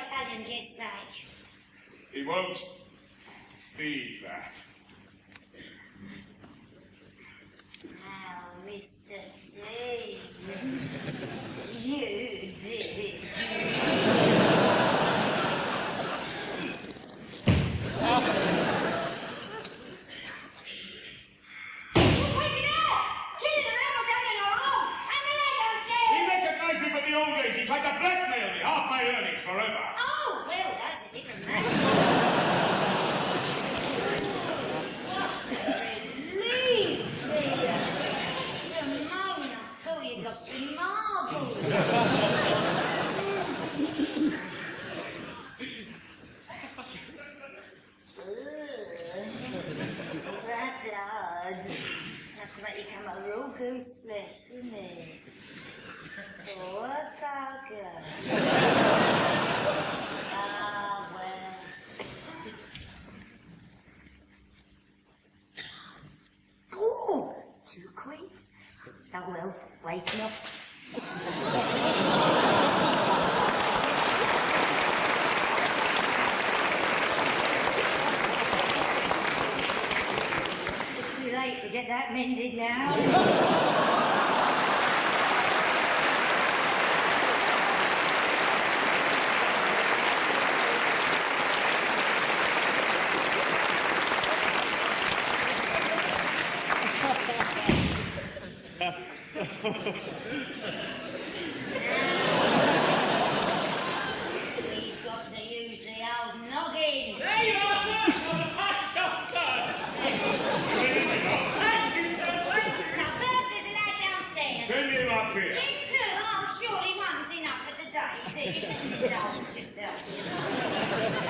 Italian gets back. He won't be back. Now, Mr. T, you did it. He tried to blackmail me, half my earnings forever. Oh, well, that's a different matter. What a relief, dear. Ramona, I thought you'd lost your marbles. That blood. Enough to make you come a real goose flesh, isn't it? What a girl. Ah, well. Oh, 2 quid. Oh, well, waste not. It's too late to get that mended now. We've got to use the old noggin. There you are, sir! On the patch up, sir! Thank you, sir, thank you! Now, first there's a lad downstairs. Send him up here. You two, oh, surely one's enough for today. So you shouldn't indulge yourself, you know.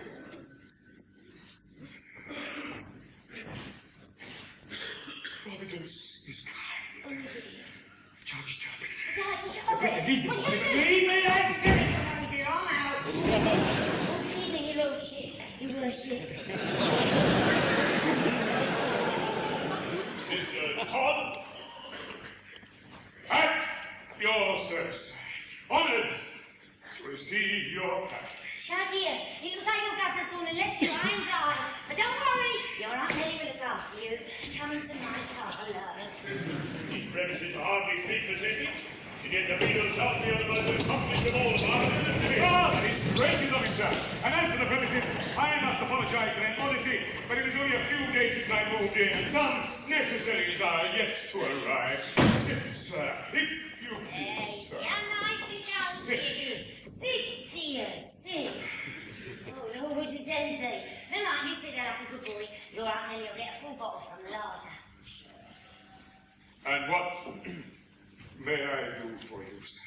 Providence is kind. Judge Turpin. Leave me, I say! I'm out. Good evening, your lordship, your worship. Mr. Todd, at your service, honoured to receive your patronage. Now, dear, you can say your governor's going to lecture, I ain't I. But don't worry, your Aunt Nelly will look after you. Come into my parlour. These premises are hardly street facilities. And yet the Beadle tells me you're the most accomplished of all the masters in the city. Ah, he's gracious of himself. And as for the premises, I must apologize for their modesty, but it was only a few days since I moved in, and some necessaries are yet to arrive. Sit, sir, if you please, sir. Yeah, nicely down, dear. Sit, dear, sit. Oh, Lord, it's empty. Never mind, you sit there like a good boy. Your Aunt Nelly will get a full bottle from the larder. And what may I do for you, sir?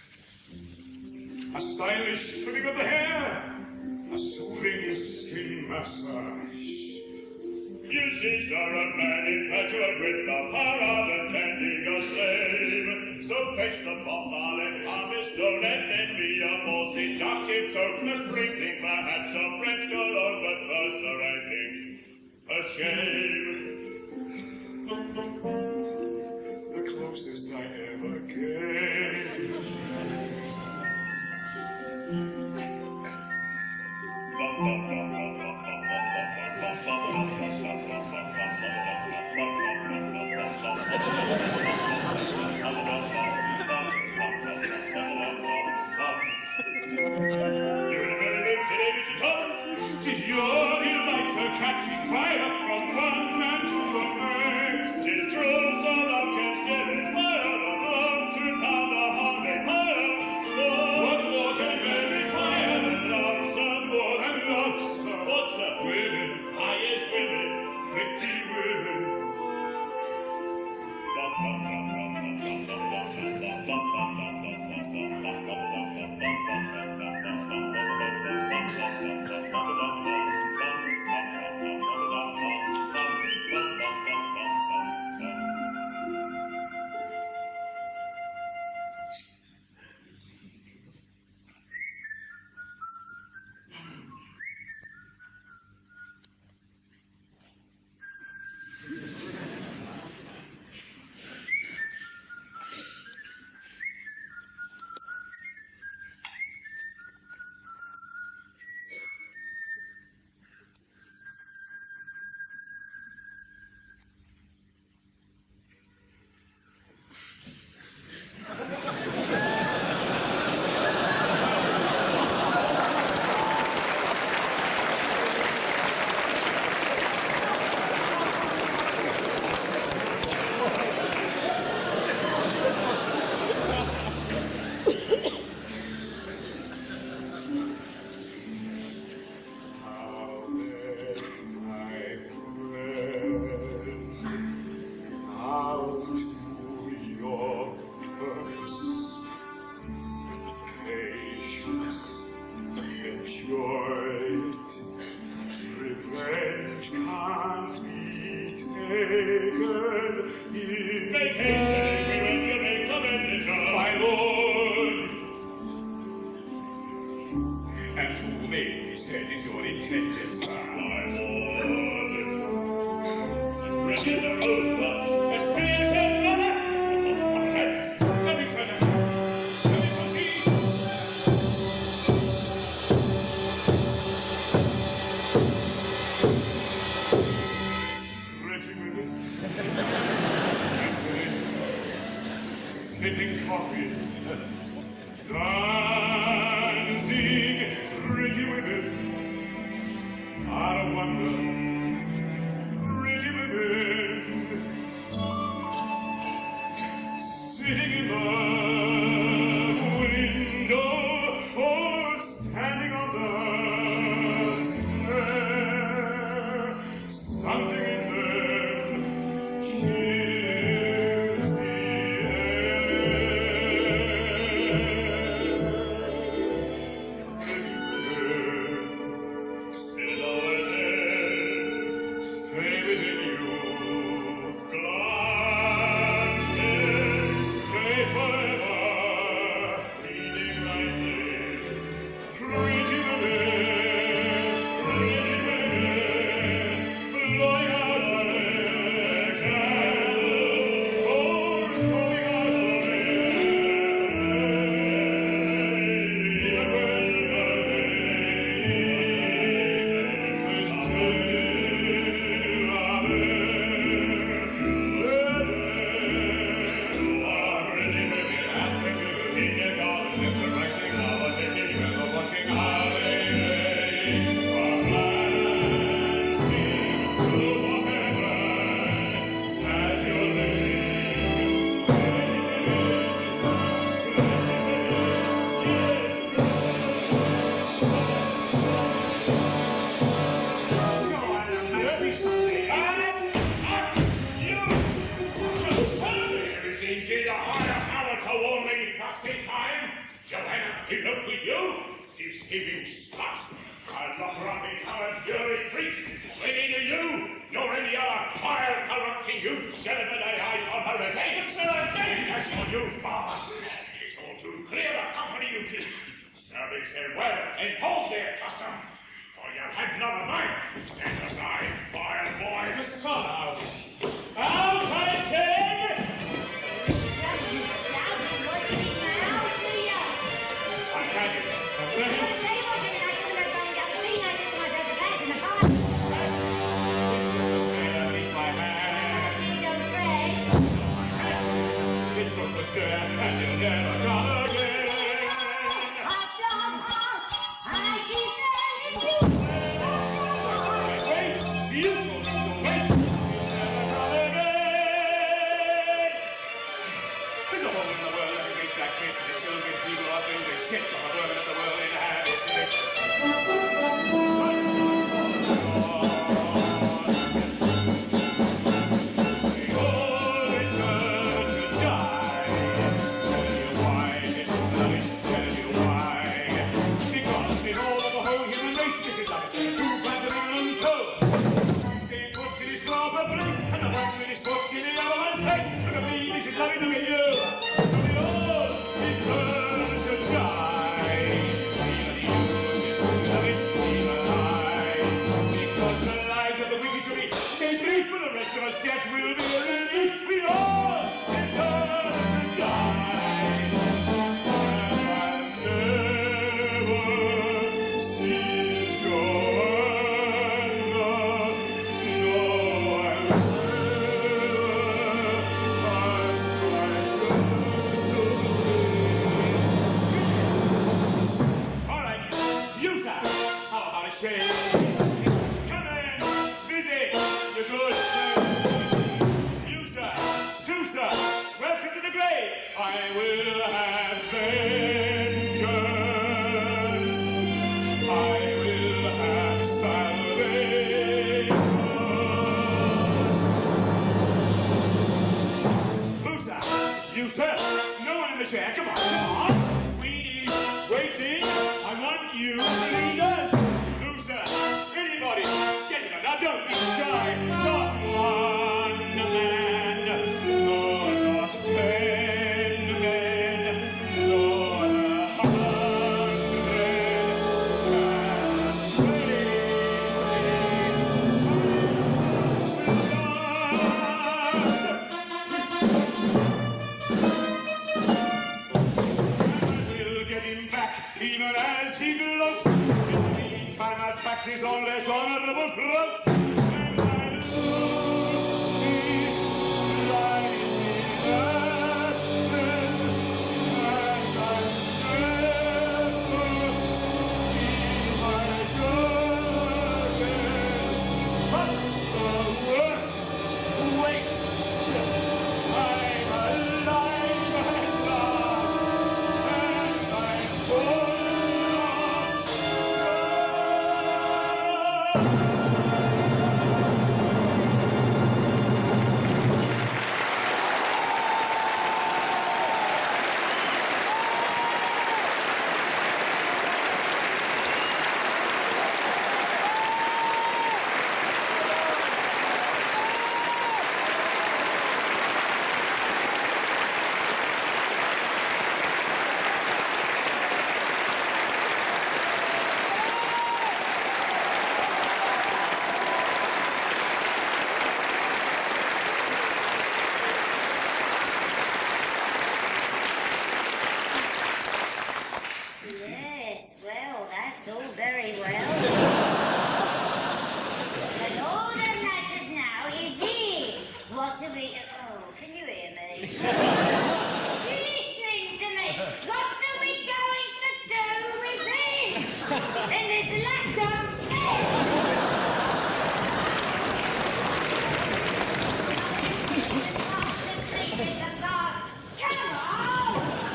A stylish trimming of the hair, a soothing skin massage. You see, sir, a man infatuated with the power of attending a slave. So face the bottle and harvest stone, and then be a more seductive token, sprinkling perhaps a French cologne, but first, sir, I think a shave. The closest I ever came. Tis your delights are catching fire from one man to the next. Tis true, so love can still inspire the blood to pound a heart and fire. What more can men require than love, sir? more than love, sir? What, sir? Women, Highest women. pretty women. And who may be said is your intended son? My lord, Richard the Rosebud, As pretty as her brother! Coming, son. Coming, proceed. Regimented. That's it. Sipping coffee. Dancing pretty women. I don't wonder. Pretty women. Sitting in the window or standing on the stair. Something in them chills the air. Silhouette, stay within you. Glances, stay forever. Reading lightly, pretty women, blowing out their candles, or throwing out Joanna, he looked with you, deceiving slut. I'll lock her up in Howard's your retreat. When either you, nor any other vile corrupting youth shall ever lay eyes on her again. But sir, again, that's on you, father. It's all too clear the company you keep. Servants their well and hold their custom. For you had none of mine. Stand aside, vile boy. Mr. Carlyle. Out, I said! You shouted, was it in my house, Leah? I had it. Well, tell you what, Jimmy, I saw the road going down the street, and I said to myself, the gas in the car. Beneath my hand. You don't fret. This one was there, and you'll never come again. Hush, John, hush. I keep telling you. Wait, you told me to wait. You'll never come again. There's a hole in the world that great black kid to the silver people are doing the shit from a vermin of the world inhabits it. They always turn to die. Tell you why, it's bloody, tell you why. Because in all of the whole human race, this is like two kinds of England toad. Stay put in his claw properly, and the one with his foot in the other one's head. Look at me, this is lovely, look at you. We all deserve to die. Even you, this lovely, even I. Because the lives of the wicked should be made free for the rest of us. Death will be a relief. We all deserve to die. And I've never ceased your anger. No, I've all right, you, sir. How about a shave? Come in, busy, you good. You, sir. Two, sir. Welcome to the grave. I will have vengeance. I will have salvation. Who, sir? You, sir. No one in the chair. Come on, come on. Sweetie, waiting. I want you to lead us. Who, sir? Anybody? Gentlemen, now don't be shy. Not one man, nor not 10 men, nor 100. even as he gloats. In the meantime, I practice on less honorable throats. And I lose Yes, well, that's all very well. But all that matters now is here. What are we... Oh, can you hear me? Listening to me. What are we going to do with him? In this laptop space? Sleep in the box. Come on!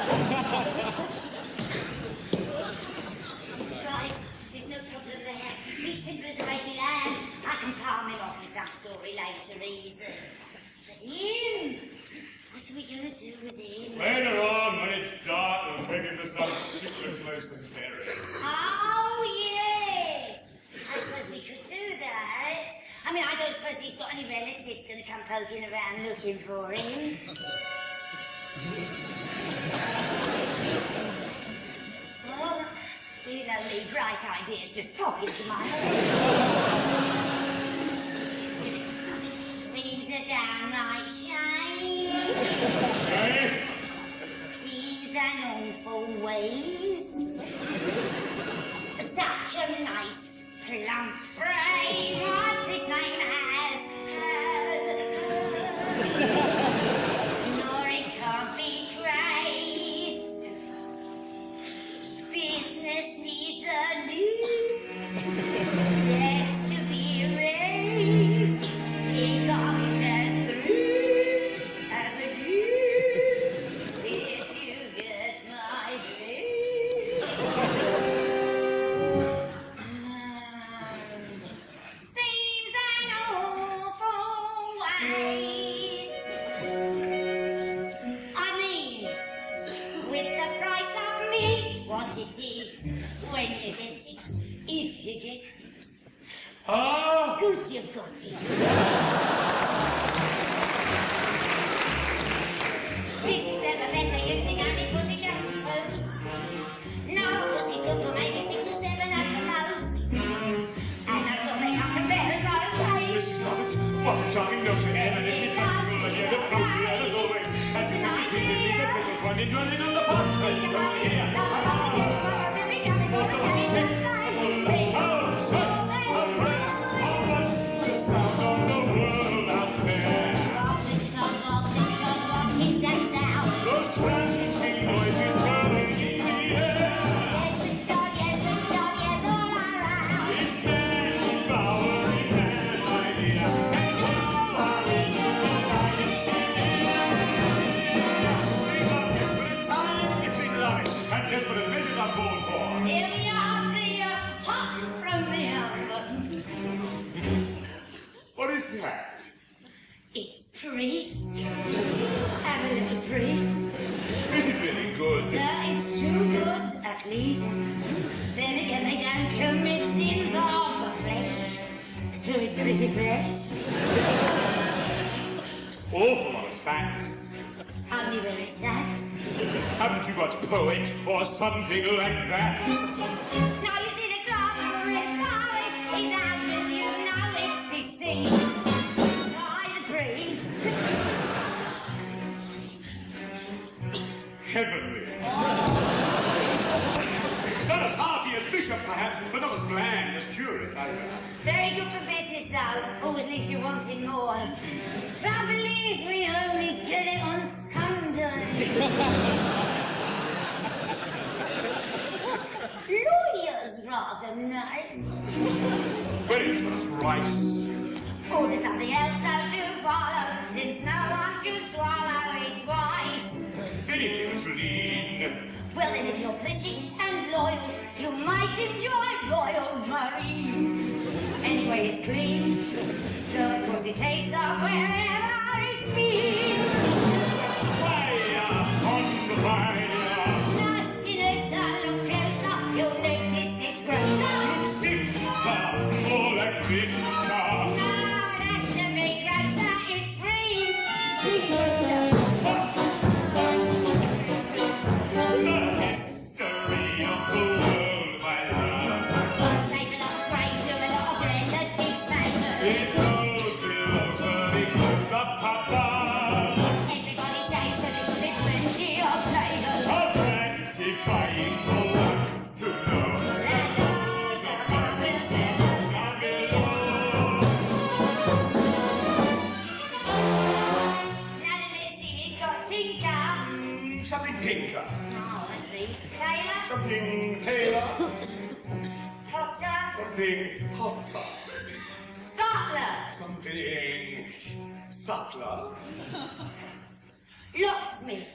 Right, there's no problem there. He's simple as a baby lamb. I can palm him off in some story later, easy. But him? What are we going to do with him? later on, when it's dark, we'll take him to some secret place and bury him. Oh, yes! I suppose we could do that. I mean, I don't suppose he's got any relatives going to come poking around looking for him. Well, you know, these bright ideas just pop into my head. Seems a downright shame. Okay? Seems an awful waste. Such a nice, plump frame. What's his name has had? Nor it can't be traced. Business needs a lift. Debts to be erased. Income as thrift, as a gift. If you get my drift. Seems an awful waste. I mean, with the price of meat, what it is, when you get it, if you get it. Ah! Good you've got it. Business never better using only pussycats and toes. No, pussy's good for maybe 6 or 7 at the most. And that's all they can compare as far as taste. Mrs. Roberts, what a charming notion, eminently practical, and yet appropriate as always. As the second repeatedly the business one in running on the pot. Here. Also, take the sound of the world out there. Those crashing noises burning in the air. It's man devouring man, my dear. And you are these are desperate times, if we love it, and desperate measures are called for. Here we are, dear, hot from the oven. What is that? It's priest. Have a little priest. Is it really good? It's too good, at least. Then again, they don't commit sins of the flesh. So it's pretty fresh. Awful lot of fat. Only where it's at. Haven't you got poet or something like that? Now you see the clock of the red poet. He's out, do you know it's deceived by the priest. Heavenly. perhaps, but not as bland, as curious either. Very good for business, though. Always leaves you wanting more. Trouble is, we only get it on Sunday. Lawyers rather nice. But it's just rice. Oh, there's something else though to follow, since no one should swallow it twice. Anything's lean. Well then, if you're British and loyal, you might enjoy Royal Marine. Anyway, it's clean, though of course it tastes of wherever it's been. Fire on the fire. Nastiness, look closer, you'll notice it's grosser. Looks thicker, more like bitter. No, that's the big grosser, it's green. Green grosser. The history of the world, my love. Save a lot of brains, do a lot of bread, the tea smashers. It's those philosophy close up, Papa. Everybody says so there should be plenty of flavors. Of rectifying for once to know. The laws of Congress serve down below. Now let's see, we've got Tinker. Something pinker. Oh, let's see. Taylor. Something Taylor. Potter. Something hotter. Butler. Something subtler. Locksmith.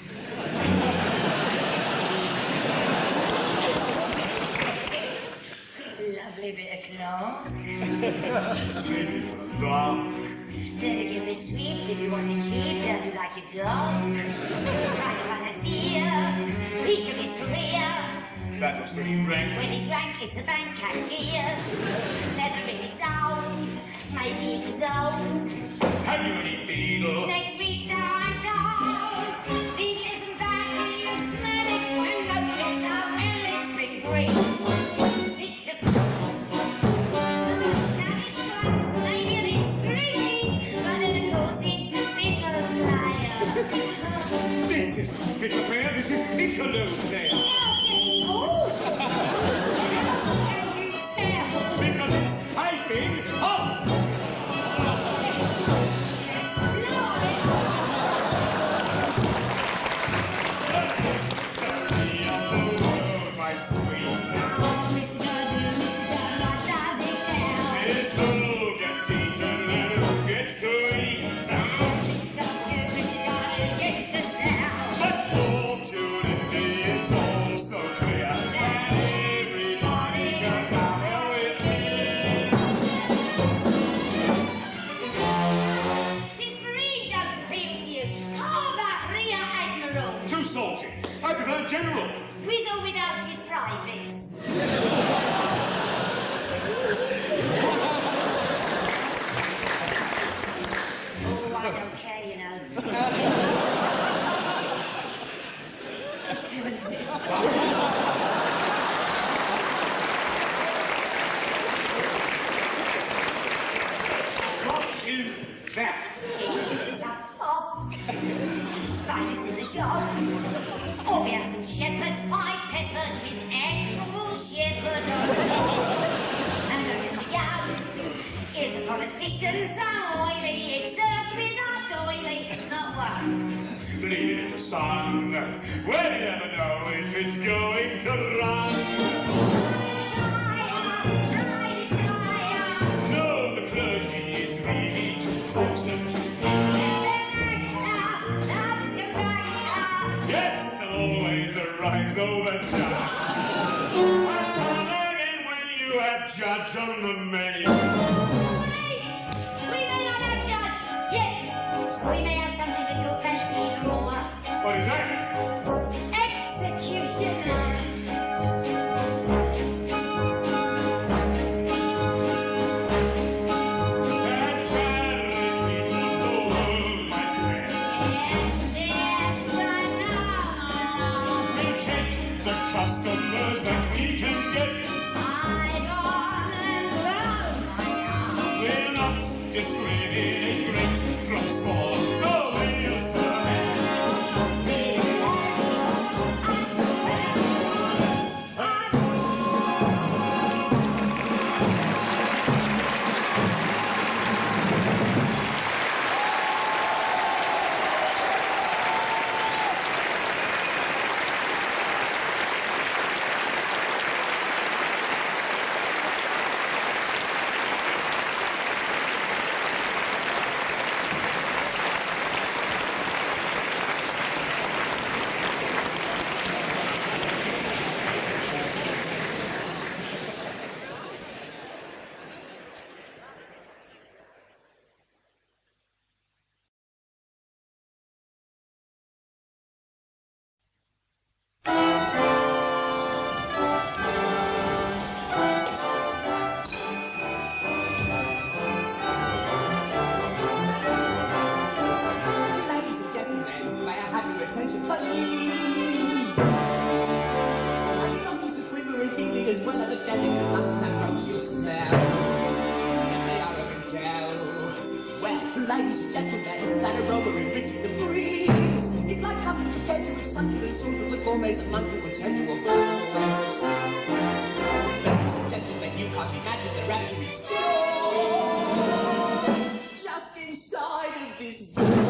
Lovely bit of cloth. Maybe a lark. Then again, the sweep, if you want it cheap, they'll do like your dog. Try to financier, peak of his career. That was when he drank. When he drank, it's a bank cashier. Never really sound, maybe it was old. Have you any beetle? Next week's how I don't. Beetle isn't bad till you smell it and notice how well it's been green. Bit of now this one, maybe a bit stringy, but then of course it's a fiddle flyer. This isn't Fiddle Fair, this is Piccolo Fair. Oh! How do you tell? Because it's piping hot. The history of the world, my sweet. This who gets eaten and who gets to eat. But fortunately it's all so clear that everybody goes out there with me. Since Marine don't appeal to you, how about Rear Admiral? Too salty. I prefer General. With or without his privates? Oh, I don't care, you know. What is that? It's a pop. Finest in the shop. Or we have some shepherd's pie peppered with actual shepherd. And that is my gal. Is a politician so oily, it serves without doily. Not one. Leave it in the sun. Well, you never know if it's going to run. No, the clergy is really too awesome to yes, always arrives overdone. I'm coming in when you have judge on the menu. Wait! We may not have judge yet. We may have something that you'll fancy even more. What is that? Executioner. And charity towards the world, my friend. Yes, I know. We take the customers that we can get. Tide on and round, We'll not discriminate great from small. No, we used to have. ladies and gentlemen, that aroma enriching the breeze. It's like coming together with succulent sauce of the gourmets and monkey will tell you of course. Ladies and gentlemen, you can't imagine the rapture we saw just inside of this door.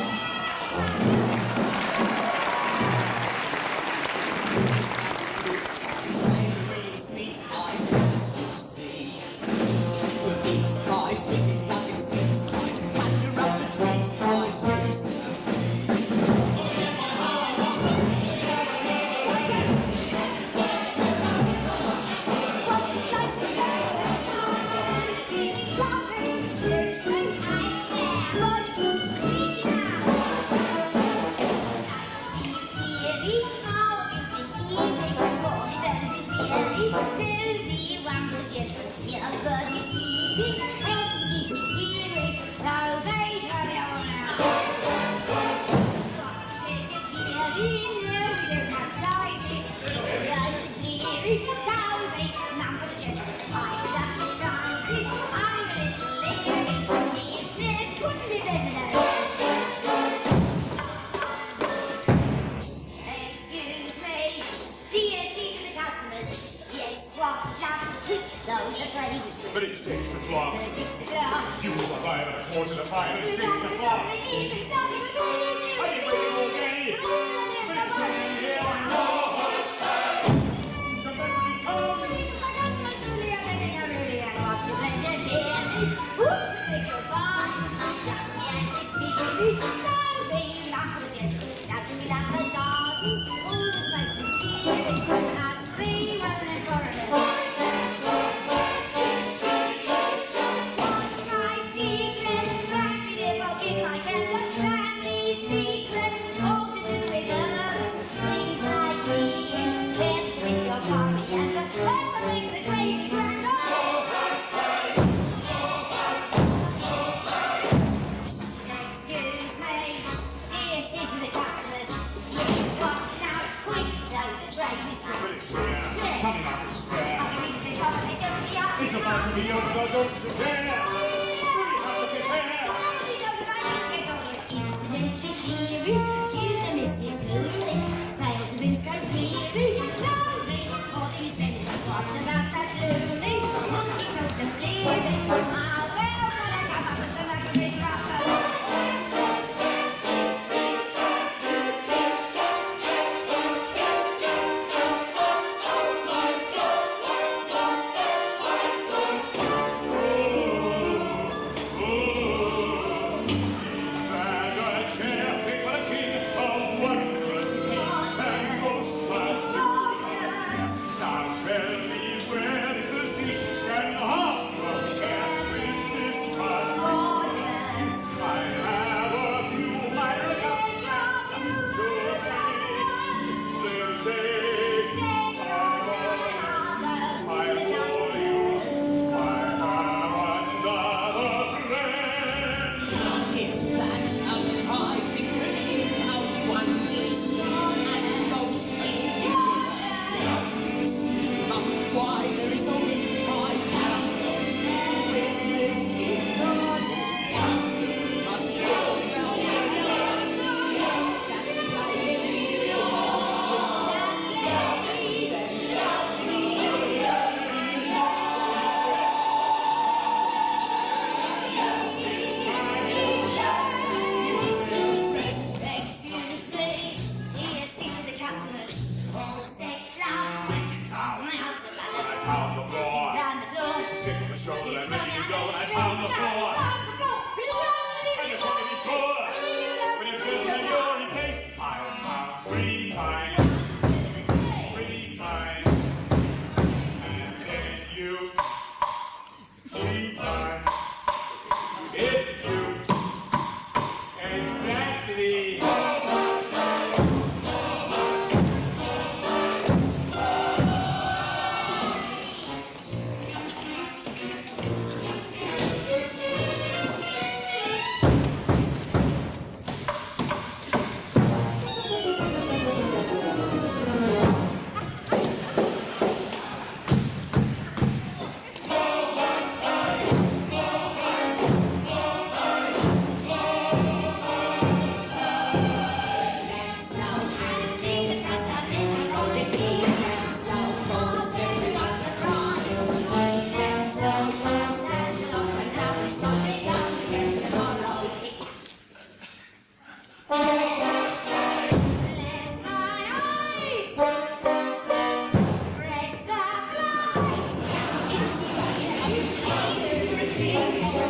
But it's 6 o'clock. You will arrive at 5:15 at 6 o'clock. Are you ready already? But it's getting here and more. The best will be It's about to be over, don't you care? We have to prepare. Incidentally, dearie, you and Mrs. Mooney, sales have been so dreary. Tell me, all these minutes, what about that loony? Monkey told them clearly, ah, well, when I come up with some accurate rougher.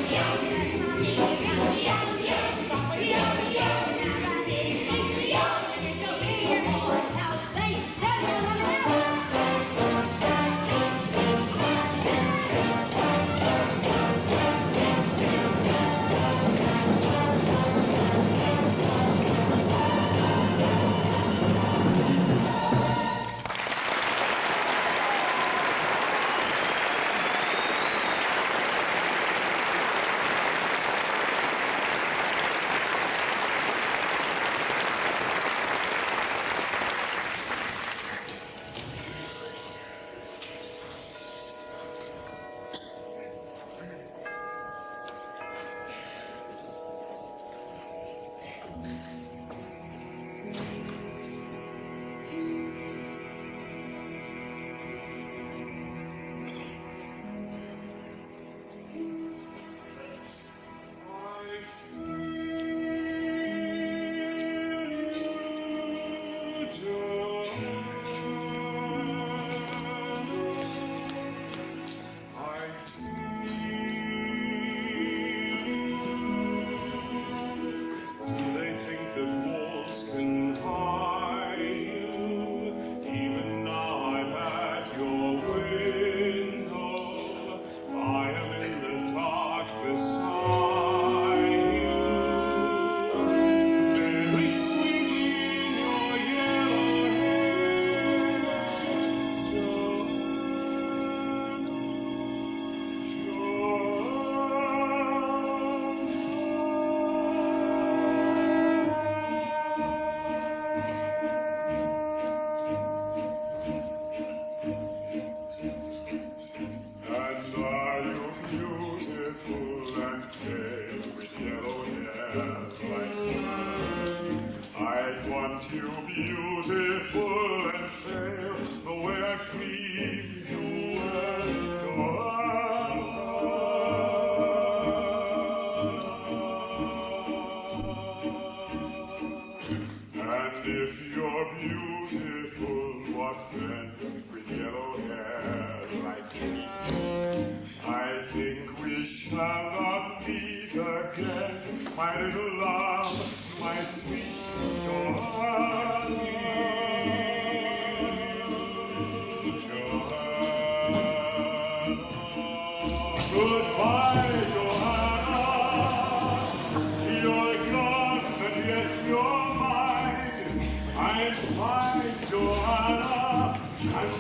You beautiful and fair, the way I treat you and if you're beautiful, what then with yellow hair like me? I think we shall not meet again, my little love, my sweet Johanna. Goodbye, Johanna. You're gone, but yes, you're mine. I'm fine, Johanna. I'm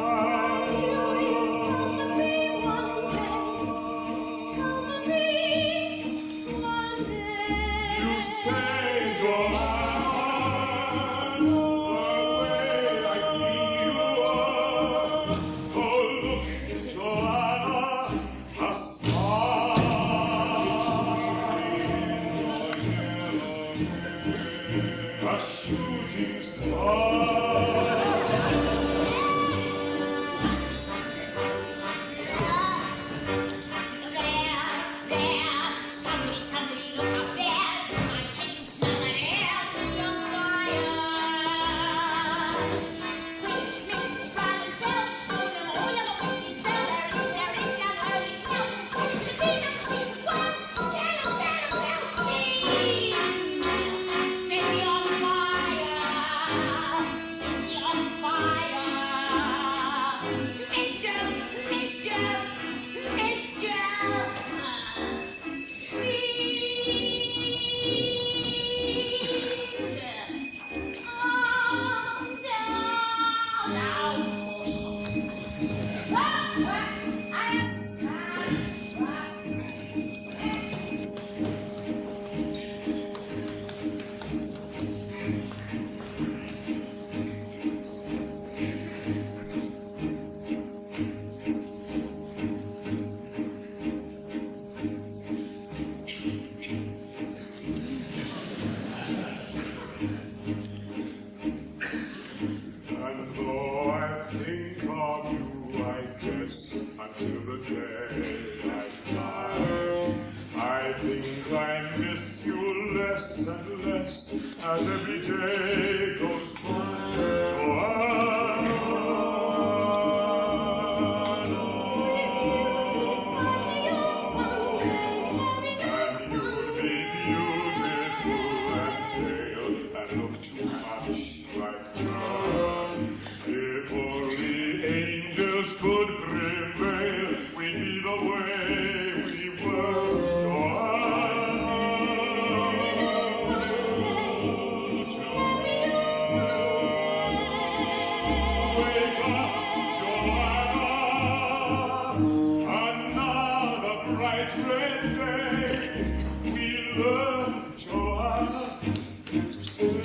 Johanna. I think I miss you less and less as every day goes by. Joanna. Too much like her. If only angels could prevail, we'd be the way we were. Wake up, Joanna, another bright red day. We learn, Joanna, to say.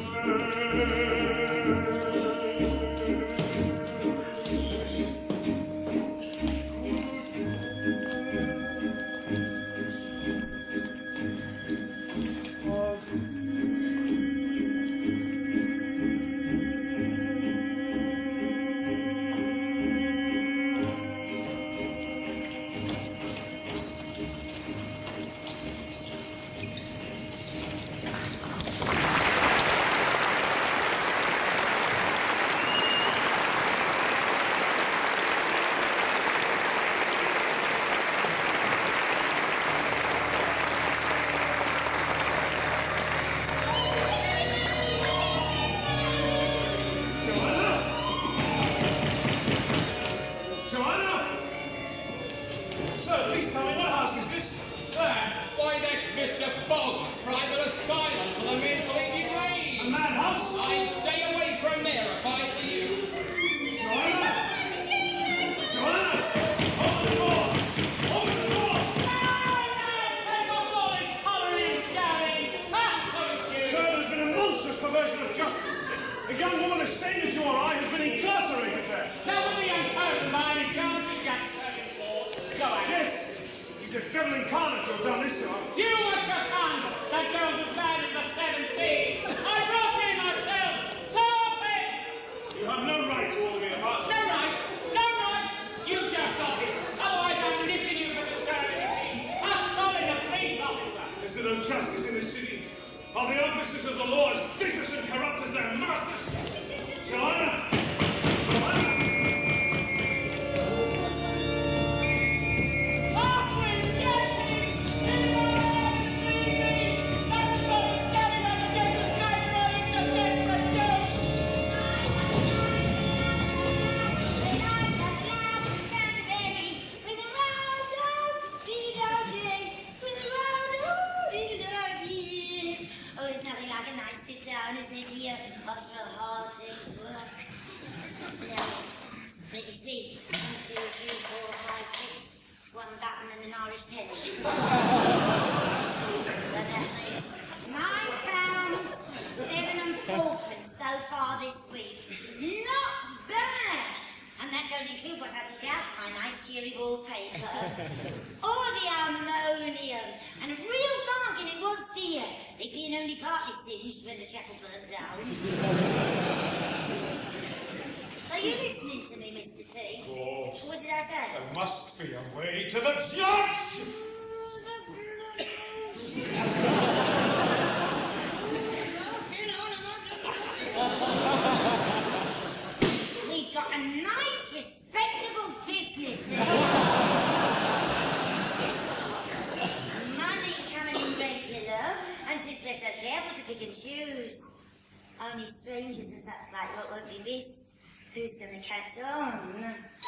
Who's gonna catch on?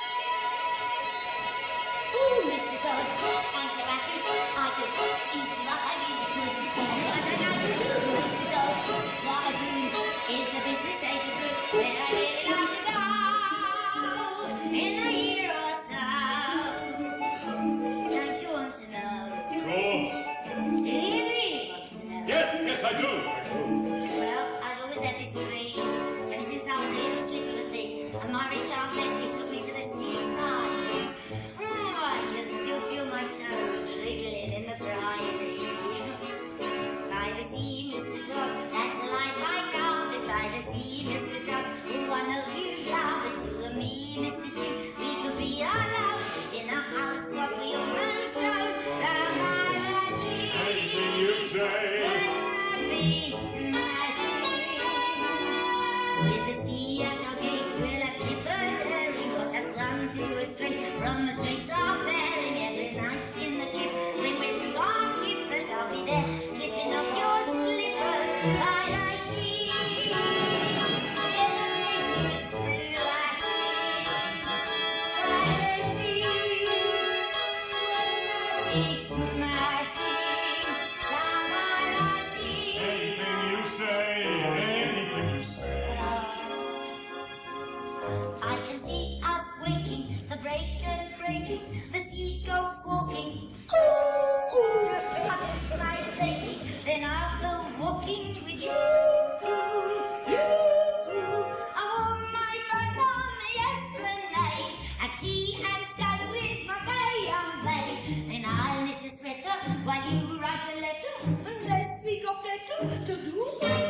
Ooh, Mr. Todd, I'm so happy I could eat you up. I really could. I don't know, Mr. Todd, what a booze. If the business days is good, then I really like to go in a year or so. Don't you want to know? Cool. Do you really want to know? Yes, I do. Well, I've always had this dream. Ever since I was a little slip of a thing. And my rich Aunt Bessie took me to the seaside. Oh, I can still feel my toes wriggling in the briny. By the sea, Mr. Todd, that's the life I love. By the sea, Mr. Todd. By the sea, delicious flashing. By the sea, be smashing. Down by the sea. Anything you say, anything you say. I can see us waking, the breakers breaking, the seagulls squawking. Ooh, ooh, I don't mind thinking, then I'll go walking with you. I warm my butt on the esplanade, at tea and scones with my gay young blade. Then I'll knit a sweater while you write a letter, unless we got better to do.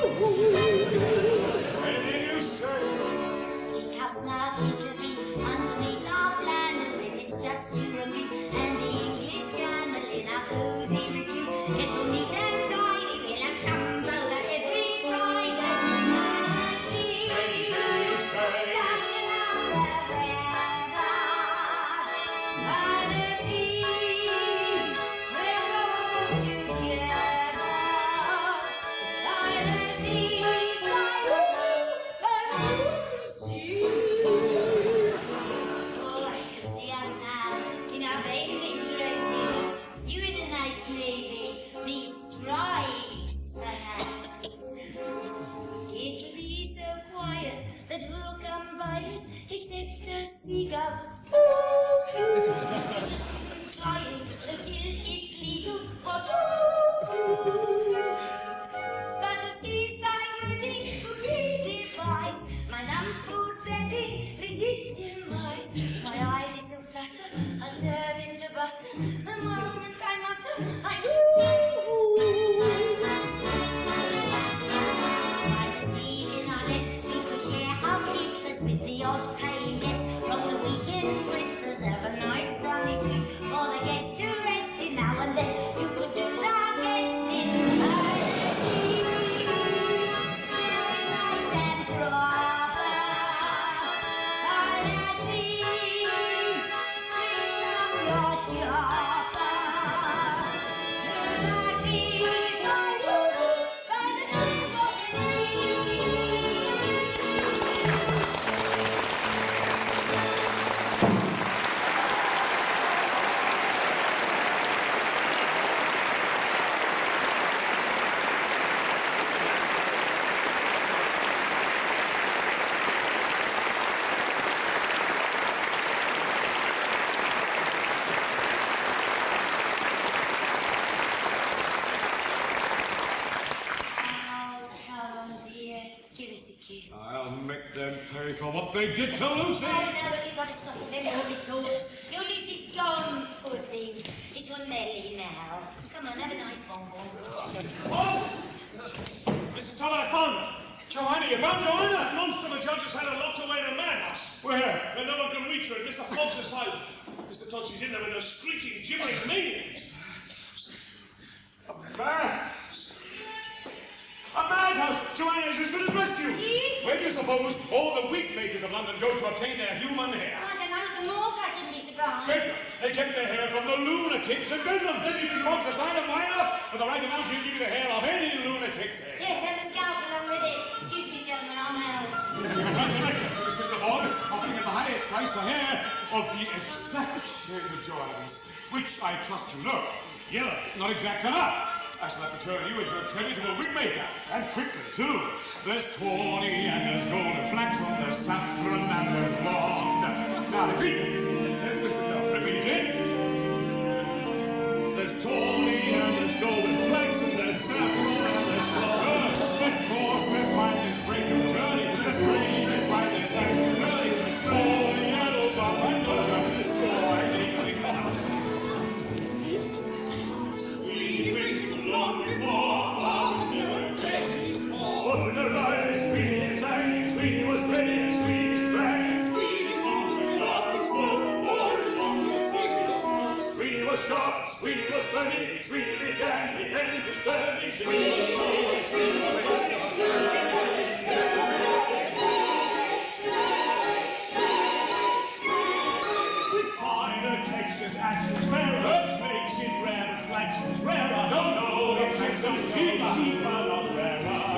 Anything you say. How snug it'll be underneath our plan when it's just you and me and the English Channel in our cozy retreat. It'll neat and tidy, we'll have chums over every Friday. See, rocking out the weather by the sea, we're all together by the seaside, by the sea. Oh, I can see us now in our bathing dresses. You in a nice navy, me stripes, perhaps. It'll be so quiet that who'll come by it except a seagull? Ooh, try it until it's legal for two. But a seaside wedding could be devised, my number betting legitimized. My eyes will flutter, I'll turn into butter the moment I mutter. I by the sea in our nest, we could share our keepers with the odd paying guest. From the weekend thrifters, have a nice sunny suite for the guest to rest in. Now and then you could do the guesting by the sea, very nice and proper. By the sea, bring along your chopper to the seaside, by the name of the sea. Oh, dear, give us a kiss. I'll make them pay for what they did to Lucy. I know, but you've got to stop with them horrid thoughts. Your Lucy's gone, poor thing. It's your Nelly now. Come on, have a nice bonbon. Oh! Mr. Toller, fun! Johanna, you found Johanna? That monster the judge has had her locked away in a madhouse. Where? And no one can reach her at Mr. Fogg's asylum. Mr. Todd, she's in there with those screeching, gibbering maniacs. A madhouse. A madhouse! Joanna is as good as rescue. She is? Where do you suppose all the wig makers of London go to obtain their human hair? I don't know, at the morgue I shouldn't be surprised. Better. They get their hair from the lunatics in Bedlam. Then you can Fogg's asylum, why not? For the right amount, she'll give you the hair of any lunatic's hair. Yes, and the scalp along with it. Excuse me, gentlemen, I'm out. Congratulations, Mr. Fogg, offering at the highest price for hair of the exact shade of Joanna's, which I trust you know. Yellow, not exact enough. I shall have to turn you into a creditable wig maker, and quickly, too. There's tawny and there's golden flax on, there's saffron and there's blonde. Now repeat it. Yes, Mr. Bell, repeat it. There's tawny and there's golden flax and there's saffron and there's blonde. There's coarse, there's fine, there's straight and curly, there's green, there's white, there's sassy and curly, there's tawny, yellow, buff and gold, there's straw, and Long before our never takes more. Oh, the life sweet sang, sweet was ready, sweet sprang. Sweet was love, slow, or long was sweet was sharp, sweet was burning, sweet began, the end is turning. Sweet was slow, sweet was with finer textures, ashes rarer, makes it rare, flashes rarer. No, no, it makes us cheaper, not rarer.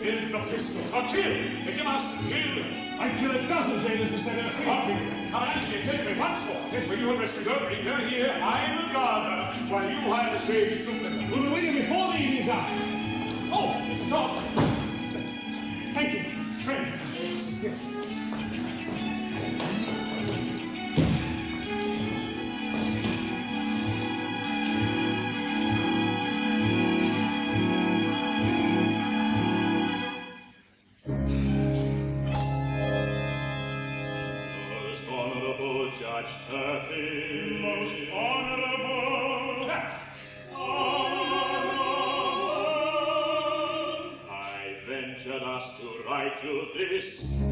is the pistol. Or kill, if you must, kill. I'd kill a dozen jailers instead of three. Come and actually take me once more. Yes, when you have rescued her, bring her here. I will guard her, while you hire the shades to live. We'll be waiting before the evening's out. Oh, it's a dog. Thank you, friend. Yes. Judge Turpin, most honorable, I venture thus to write you this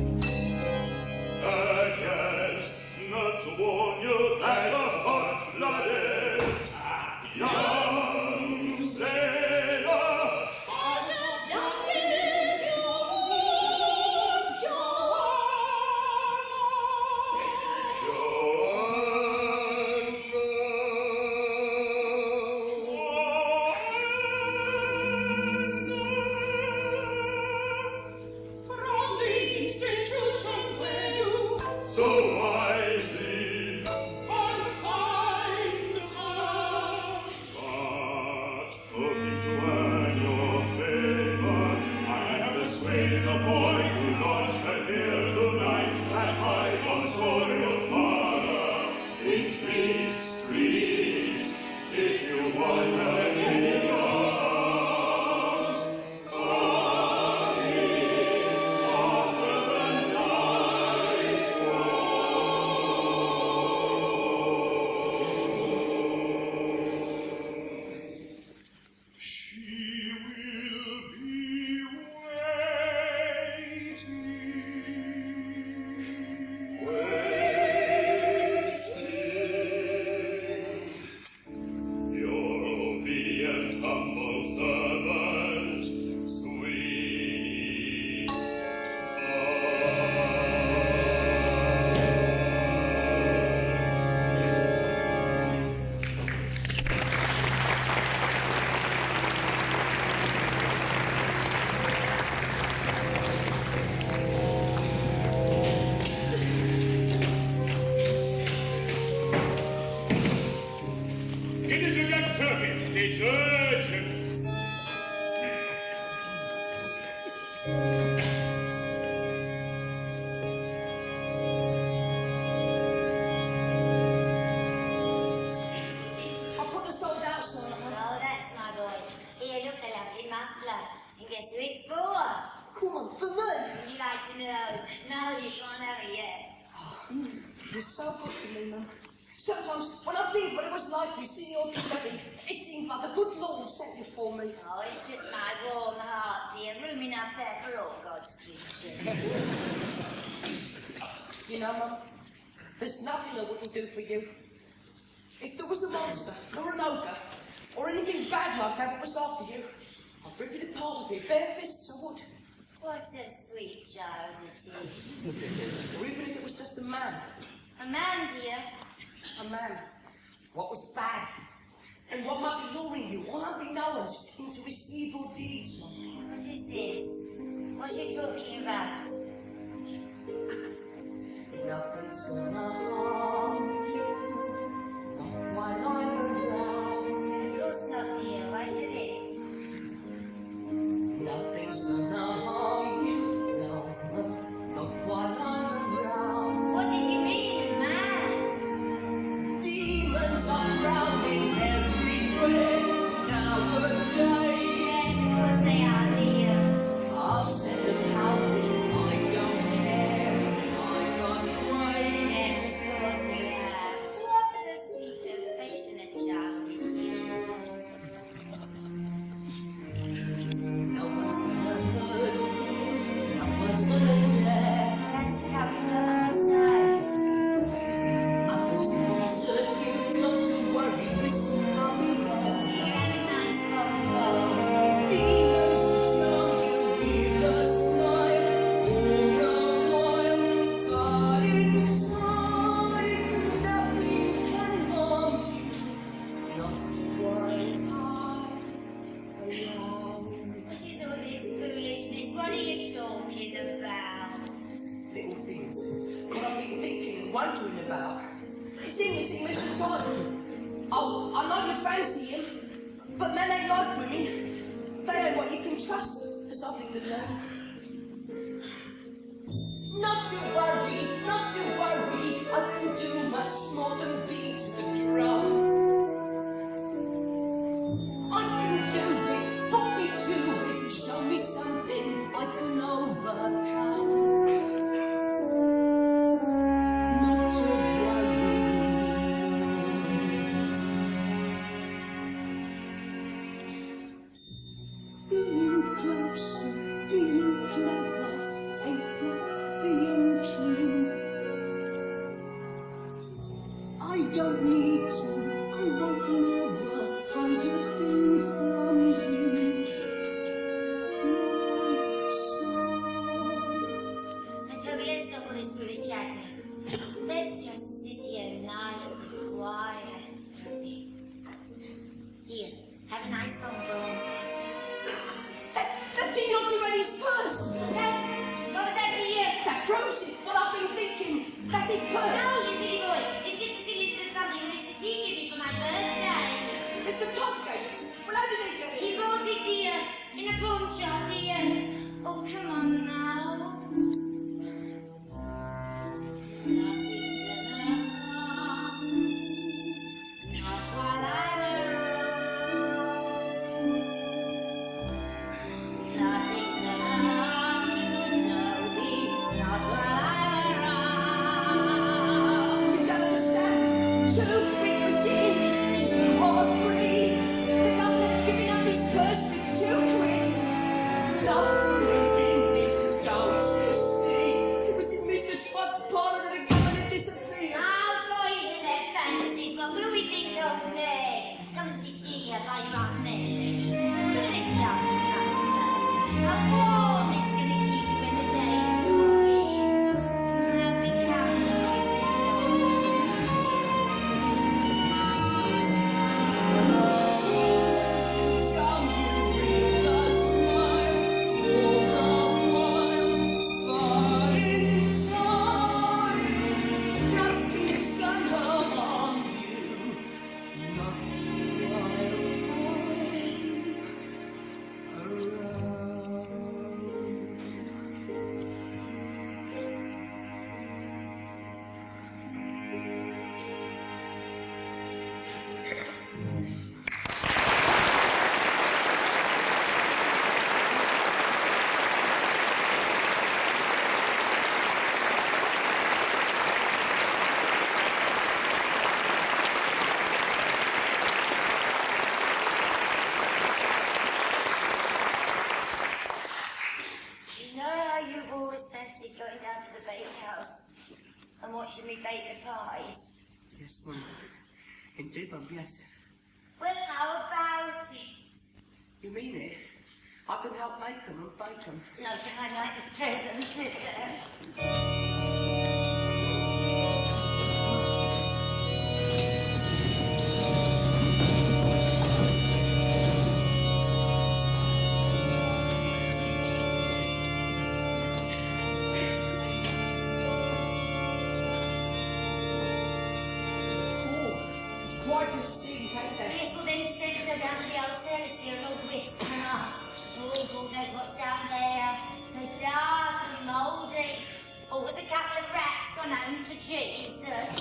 urgent not to warn you that the hot-blooded young sailor has abducted your good from the institution where you so wisely confined her. but hoping to earn your favor, I have persuaded the boy to launch her here tonight and hide on soil father in Fleet Street. If you want her in your arms, after the night she will be waiting. Your obedient, humble servant, sweet. It is the Judge Turpin. It's urgent. I put the sold out sign on. Oh, that's my boy. Here, look, the lovely muffler. And guess who it's for? Come on, for me. Would you like to know? No, you can't have it yet. You're so good to me, Mum. Sometimes, when I think what it was like we see your baby, it seems like the good Lord sent you for me. Oh, it's just my warm heart, dear. Room enough there for all God's creatures. You know, Mum, there's nothing I wouldn't do for you. If there was a monster, or an ogre, or anything bad like that that was after you, I'd rip it apart with my bare fists, I would. What a sweet child it is. Or even if it was just a man. A man, dear. A man. What was bad. And what might be luring you, unbeknownst, into his evil deeds. What is this? What are you talking about? Nothing's gonna harm you, not while I'm around. But of course not, dear. Why should it? Nothing's gonna harm you, no, not while I'm around. What did you mean, man? Demons are drowning everywhere nowadays. Yes, of course they are, dear. I'll send them howling, I don't care. I got grace. Yes, of course we have. What a sweet, affectionate child it is. No one's gonna hurt you, no one's gonna dare. Well, that's the comfort I must say. Others can desert you, not to worry, Miss Mother. You had a nice combo. Demons will snow you, hear the snow. fancy him, but men ain't like women. They ain't what you can trust, as I've lived and learned. Not to worry, not to worry, I can do much more than beat the drum. I can do it, put me to it, show me something I can overcome. Not to worry. Being closer, being clever, ain't not being true. I don't need to, I won't never hide a thing from you. Now, Toby, let's stop all this foolish chatter. Let's just sit here nice and quiet for a bit. Here, have a nice bonbon. Does he not give his purse? What's that? What was that to you? That proves it, what I've been thinking. That's his purse. No, you silly boy. It's just a silly little something that Mr. T gave me for my birthday. Mr. Todd gave it. Well, how did he get it? He bought it, dear, in a pawn shop, dear. Oh, come on now. Nothing's gonna harm, not while I'm around. Nothing's gonna harm you, Toby, not while I'm around. You don't understand. Two witnesses, two or three. The governor giving up his purse with £2. Not believing it, don't you see? It was in Mr. Todd's parlour that the governor disappeared. Oh, boys and their fantasies, what will we think of next? Come and sit here by your Aunt Mary. Look at this stuff. How warm it's going to keep you when the day's drawing. Happy countries is From you with a smile for a while, but in time, nothing's gonna harm you, not while I'm You know how you've always fancied going down to the bakehouse and watching me bake the pies? Yes, Mum. Indeed, Mum, yes. Well, how about it? You mean it? I can help make them and bake them. No time like a present, is there? Quite a stink, ain't there? Yes, well then instead go down to the old cellars here and all whisk them up. Oh, God knows what's down there. So dark and mouldy. Or was a couple of rats gone home to Jesus?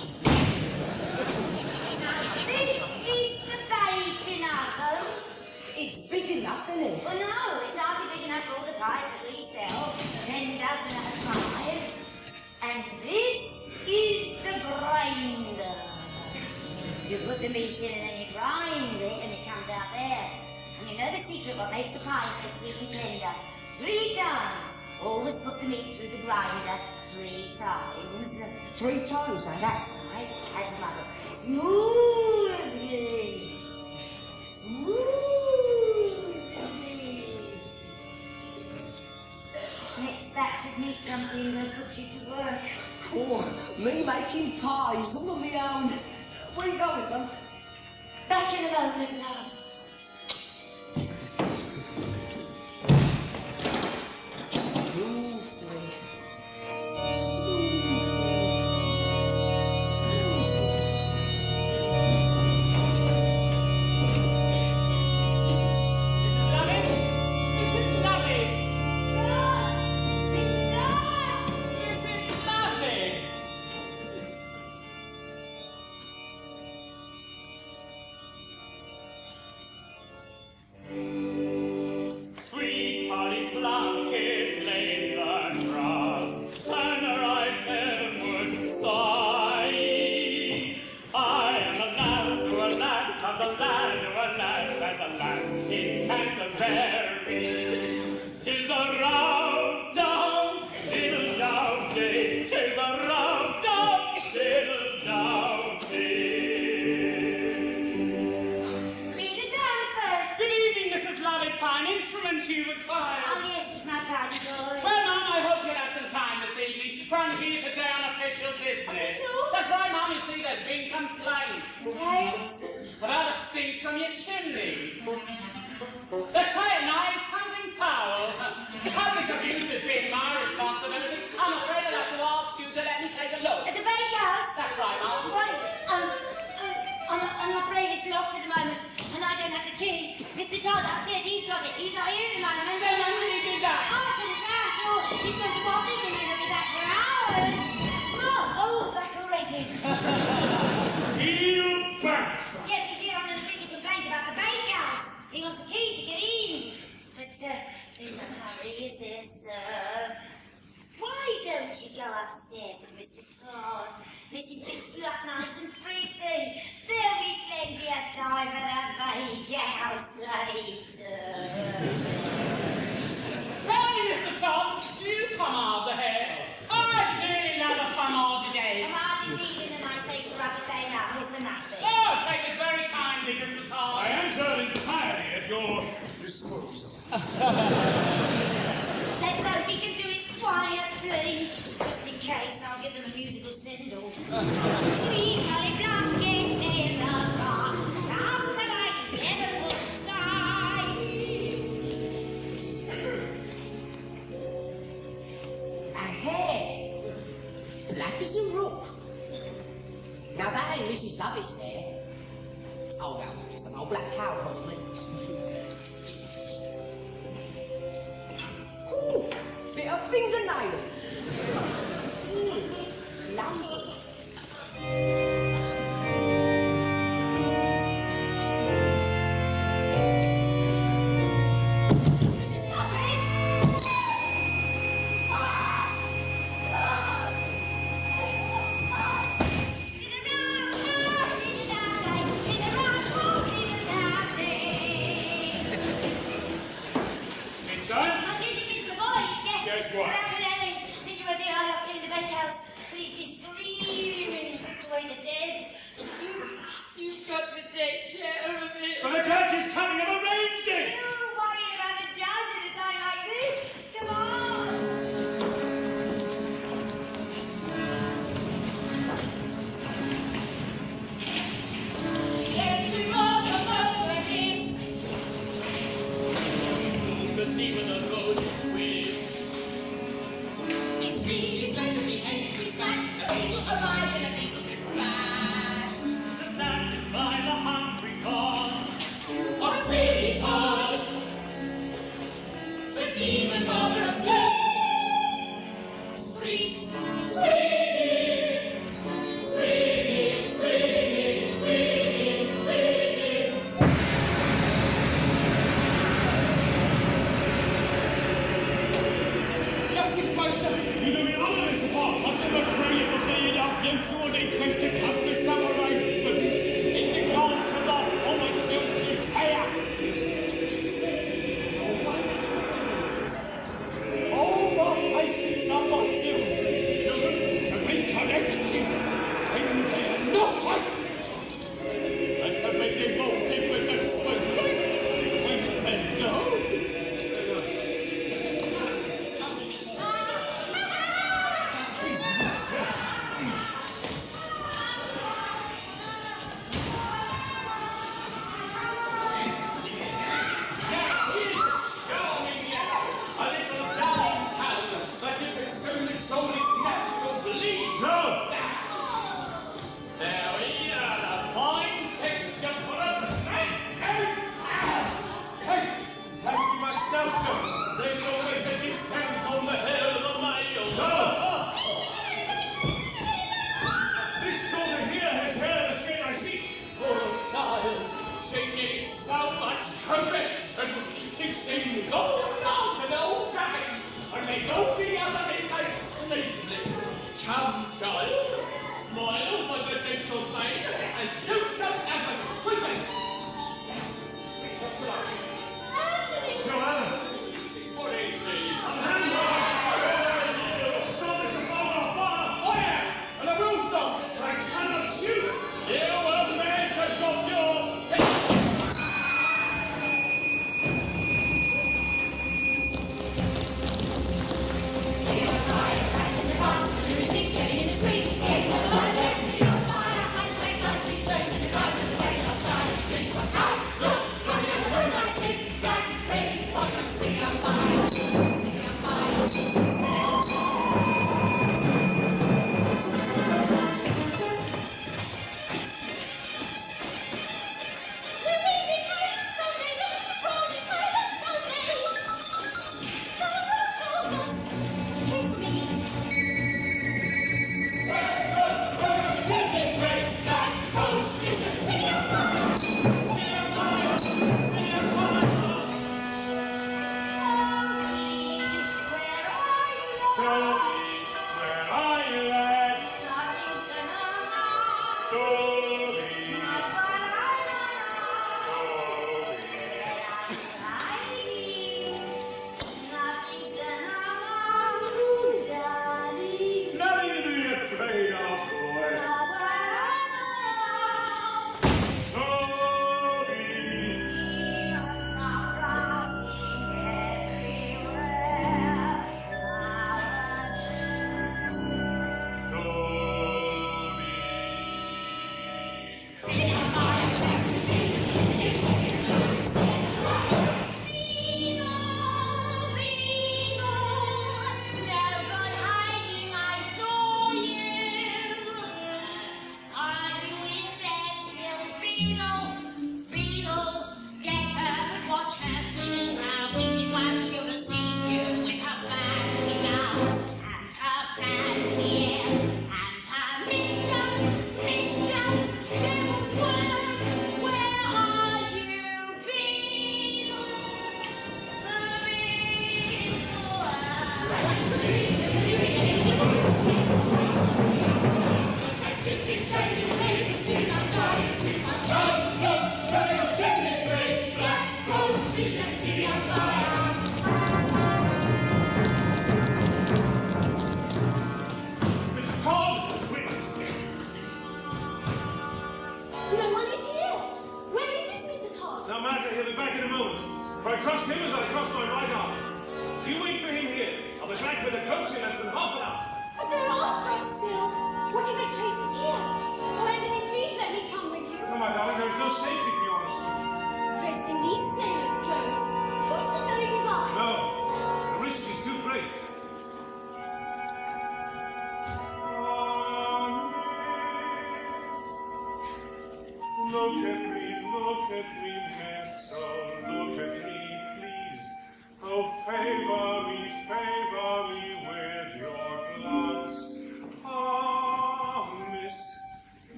Now, this is the baking oven. It's big enough, isn't it? Well, no, it's hardly big enough for all the pies that we sell. 10 dozen at a time. And this is the grinder. You put the meat in and then you grind it and it comes out there. And you know the secret what makes the pie so sweet and tender? 3 times. Always put the meat through the grinder 3 times. 3 times, eh? That's right. As mother. Smoothly. Smoothly. Next batch of meat comes in and puts you to work. Oh, me making pies all on my own. Where are you going, Mum? Back in a moment, love. Smoothly. was a lad, alas, as a lass in Canterbury. 'Tis a round down, diddle down day. 'Tis a round down, diddle down day. Read it down first. Good evening, Mrs. Lovett. Fine instrument you require. Oh, yes, it's my proud joy. Well, Mum, I hope you'll have some time this evening, for I'm here today on official business. Official? That's right, Mum. You see, there's been complaints Thanks. about a stink from your chimney. They're saying now it's something foul. Public abuse has been my responsibility. I'm afraid I'll have to ask you to let me take a look. At the bakehouse? That's right, Mum. Right, I'm afraid it's locked at the moment, and I don't have the key. Mr. Todd upstairs, he's got it. He's not here at the moment. Then when will you do that? I couldn't say, I'm sure he's going to walk in and he'll be back for hours. Oh, back already. You burnt. Yes, he's here on an official complaint about the bakehouse. He wants a key to get in. But there's no hurry, is there, sir? Why don't you go upstairs to Mr. Todd? Let him fix you up nice and pretty. There'll be plenty of time for that bakehouse later. Tell me, Mr. Todd, do you pomade the hair? I dearly love a pomade today. I'm hardly feeling a nice extra rubber band out for nothing. Oh, take it very kindly, Mr. Todd. I am, sir, entirely at your disposal. Let's hope he can do it quietly. Just in case, I'll give them a musical send-off. Sweet Holly Blossom in the grass, last that I ever would sigh. A hair, black as a rook. Now that ain't Mrs. Lovett's hair. Oh well, just an old black cow probably. Ooh, bit of fingernail. Lousy. Mrs. Lovett! It's done? Not using this for the boys, yes. Guess what? Rapidelli, since you were there, I locked you in the bakehouse. Please be screaming to away the dead. You've got to take care of it. But the judge is coming. I've arranged it. Don't worry about a judge at a time like this. Come on. Electric locomotive hiss. The sea with a road twist. Its speed is going to be empty splash. The people arrived and the people dispatched. To satisfy the hungry god. What's really taught? The demon mother of death. Street, swinging, swinging, swinging, swinging, swinging. Justice Motion, you know me alles apart. What's in the brilliant of the enough use or interest to come to some arrangement? In the gone to lot, all the children's hair. All the patience of my children to be connected, and not and to be devoted with the sweet when they don't. There's always a discount on the hair of the male. This daughter here has hair the shade I see. Poor child, she needs so much correction. She seems all out and all right, and makes all the other midnight sleepless. Come, child, smile for the gentle maid, and you shall have a sweeting.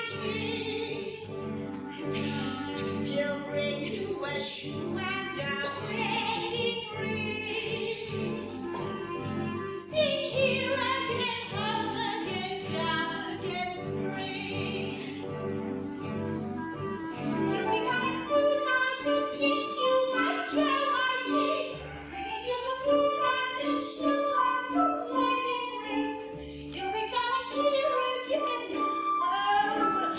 tea. He'll bring you a shoe and a pretty free. Sing here again, come again, come again, spring. You'll be coming soon now to kiss you, my Joe, my G. Bringing you the blue and the shoe and the wedding ring. You'll be coming here again. Oh.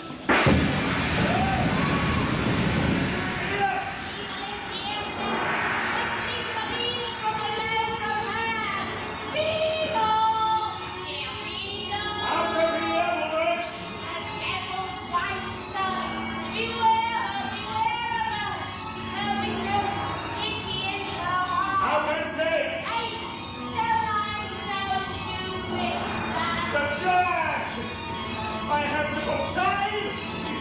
I have little time!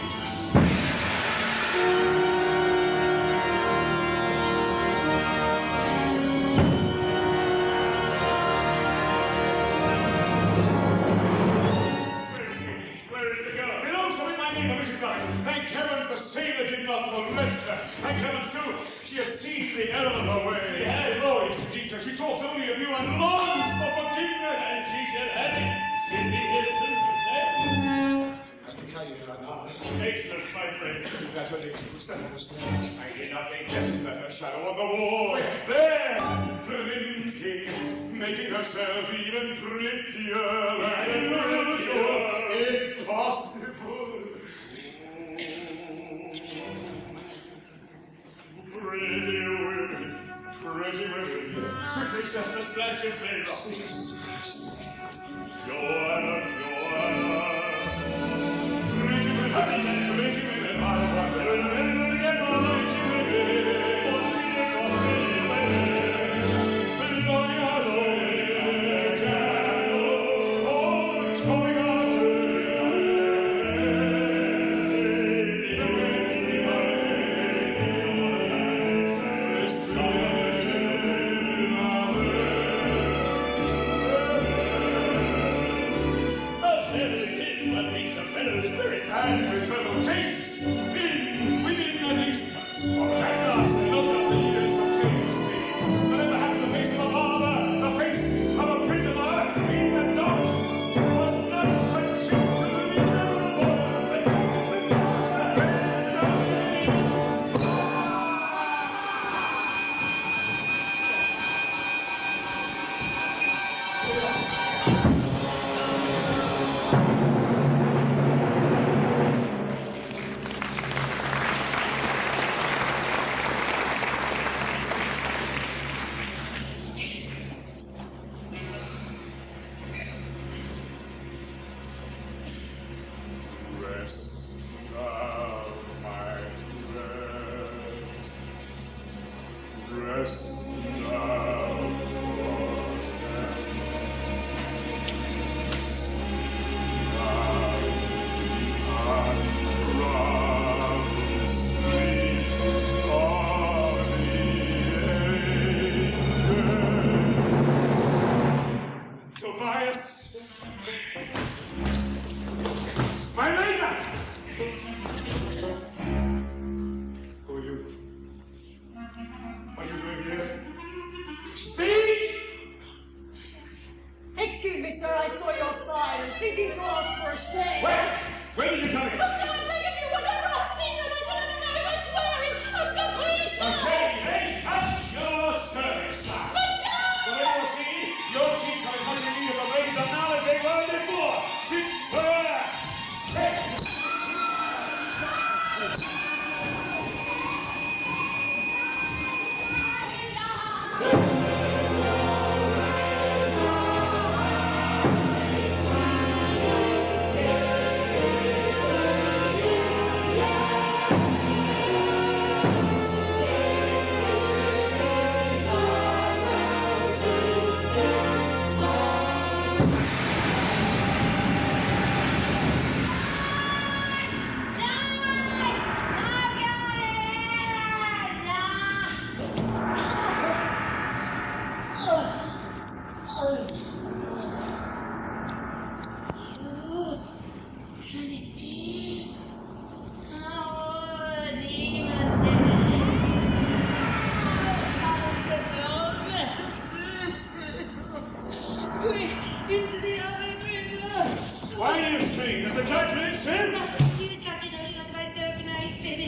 Where is the girl? Belongs to me, my neighbor, Mrs. Garrett. Thank heavens the sailor did not molest her. Thank heavens, too, she has seen the error of her way. Yes. Glorious indeed, sir. She talks only of you and longs for forgiveness. And she shall have it. She'll be here soon to say. Excellent, my friend. Is that her lady? Who's that on the stairs? I hear nothing. Yes, is that her shadow on the wall? There! Blinking, making herself even prettier and prettier, if possible. Pretty women, pretty women. Quickly, sir, a splash of flavor. Joanna, Joanna. Pretty women, I wonder. And with fellow tastes, in women at least, or at last, not that the years have changed me, but then perhaps the face of a barber, the face of a prisoner in the dock, was not particularly memorable. Rest thou, my friend. Rest thou, Tobias! My neighbor! Who are you? What are you doing here?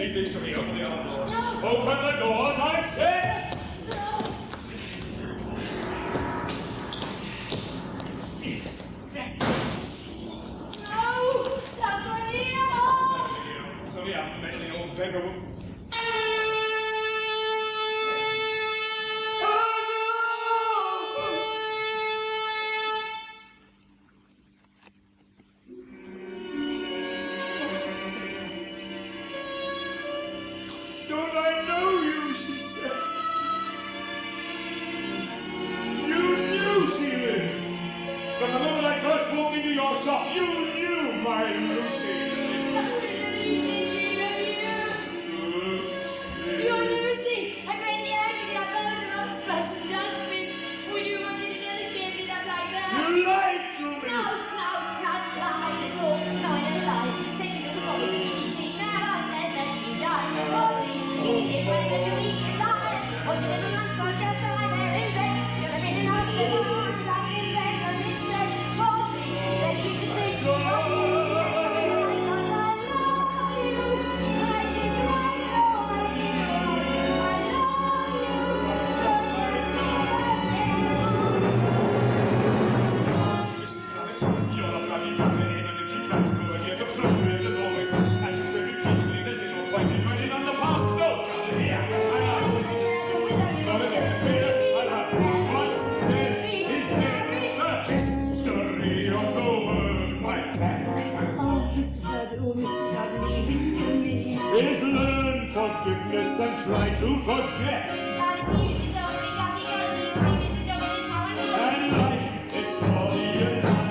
Leave these to me. Open the other doors. Open the doors, I said! It's only a meddling old beggar. Don't I know you, she said. You knew she lived. From the moment I first walked into your shop, you knew my Lucy. You're Lucy, a crazy actor that blows and rocks bus from dustbins. Would you want to never shake it up like that? You lied to me! No, not lied at all. No, I never lied. Said you took the police and she never said that she died. She lived when the week is lied. Oh, she lived a month, so just lie there in bed. Should have been in hospital, stuck in bed, and instead, poor thing, that you should think she was Please learn forgiveness and try to forget. And life is for the alive.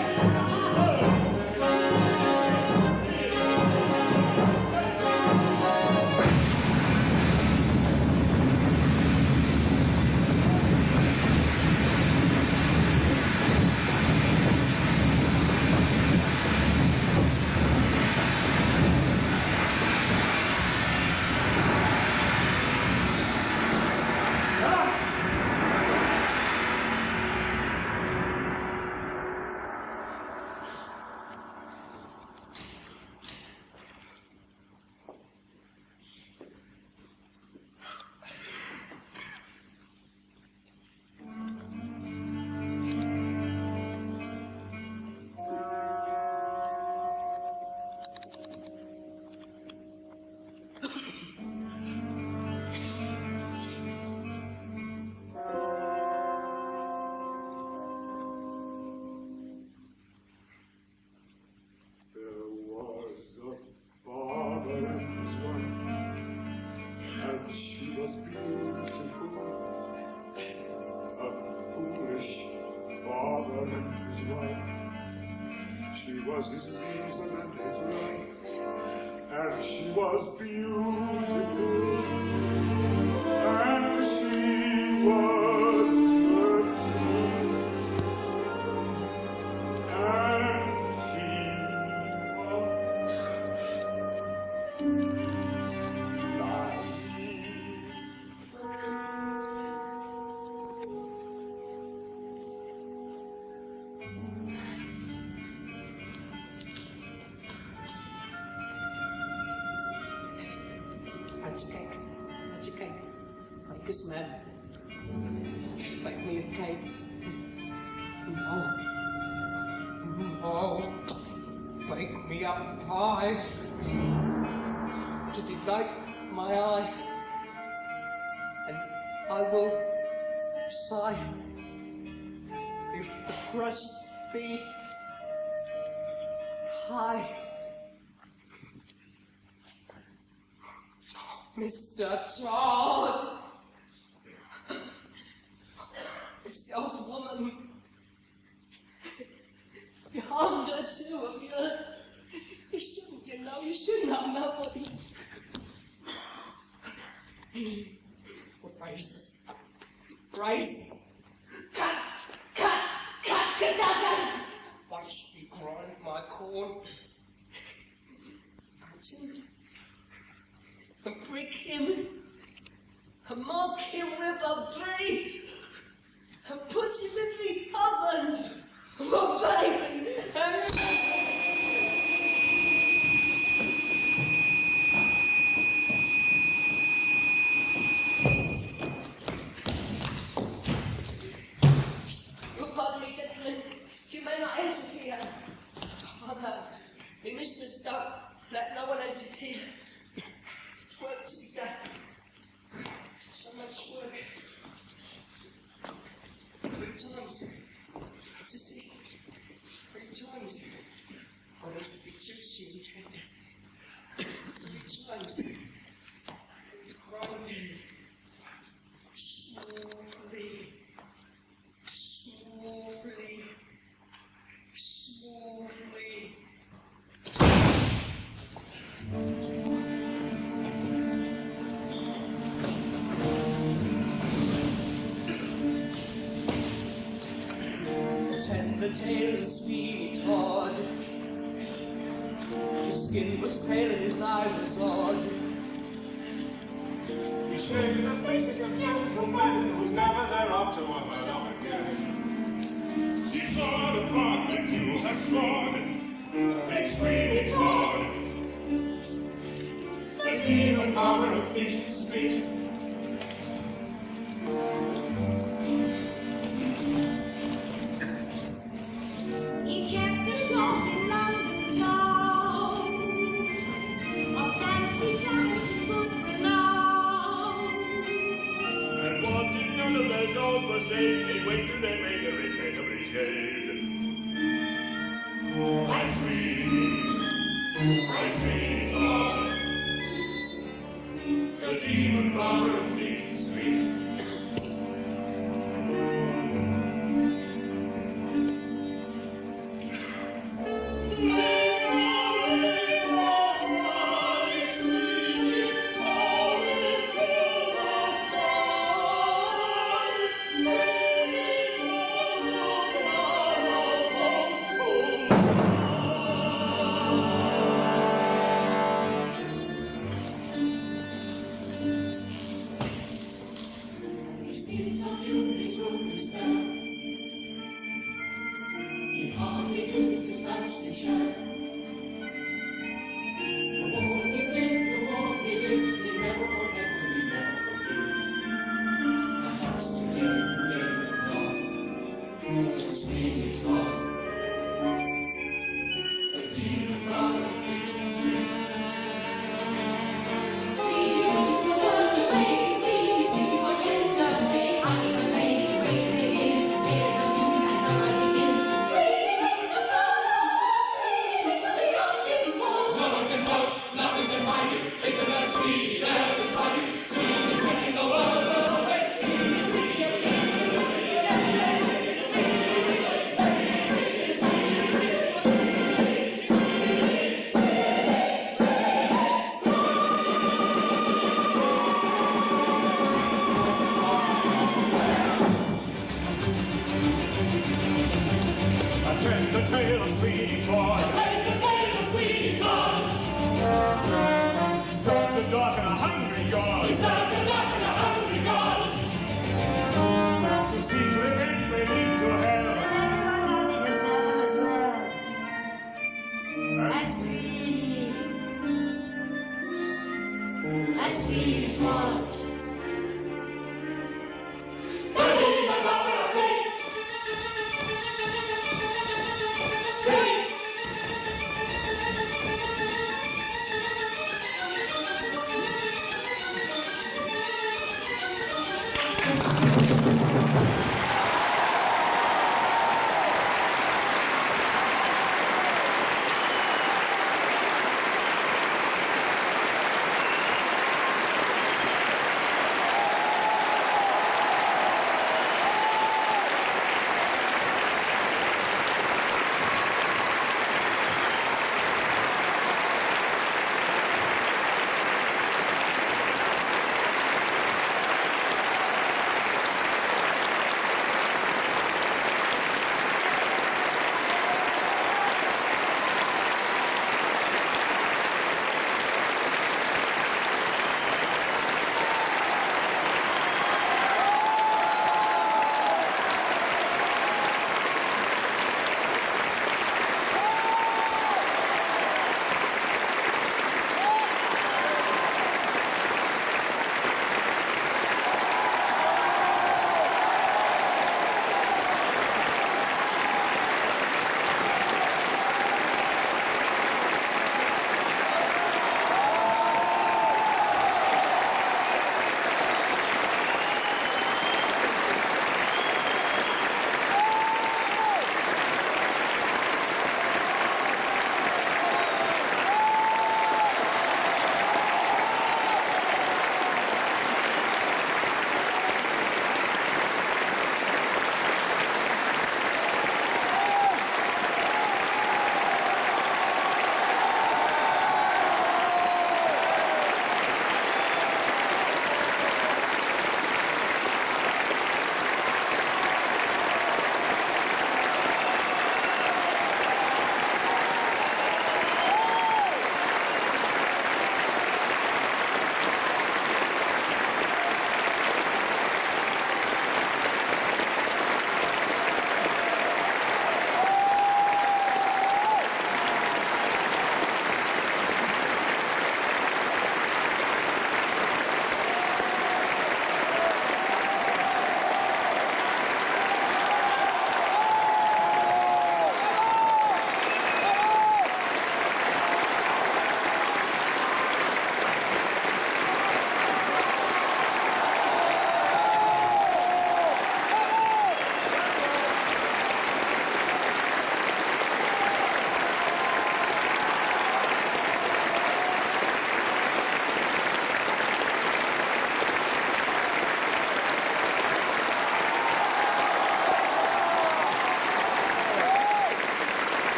Was his reason and his life, and she was beautiful, and she was virtuous, and he was Magic cake. Focus, man. Make me a cake. Oh, wake me up high to delight my eye, and I will sigh if the crust be high. Mr. Todd! It's the old woman. You harmed her too, have you? You shouldn't, you know, you shouldn't have nobody. Grace. Grace. Cut! Watch me grind my corn. And prick him, and mark him with a blade, and put him in the oven, for baking, and... eyes in here. Work to be done. So much work. 3 times. It's a secret. 3 times. I was to be juicy and tender. 3 times. Grinding. Slowly. Slowly. Slowly. The tail of Sweeney Todd. His skin was pale and his eye was odd. He showed the faces of gentlemen who's never thereafter were heard of again. She saw the part that you have sworn, extremely torn. The demon power of Fleet Street. He kept us long in London town, of fancy flowers and good renown. And what did none of those old Mercedes, when do they make a incredibly shade? I scream, Lord, the demon power of Fleet Street. Attend the tale of Sweeney Todd. Attend the tale of Sweeney Todd. Serve the dark and a hungry God. He served the dark and a hungry God. To seek revenge may lead to hell. But everyone loves it to serve them as well. As Sweeney Todd. The demon power of Fleet Street.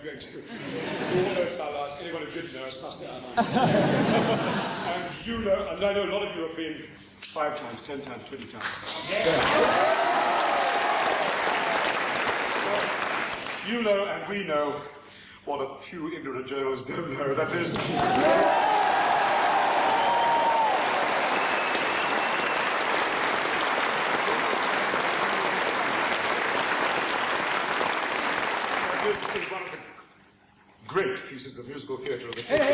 going to. You all know it's my last. Anyone who didn't know, sussed it out. And you know, and I know a lot of you have been 5 times, 10 times, 20 times. Well, you know and we know what a few ignorant journalists don't know. That is... This is one of the great pieces of musical theatre of the future.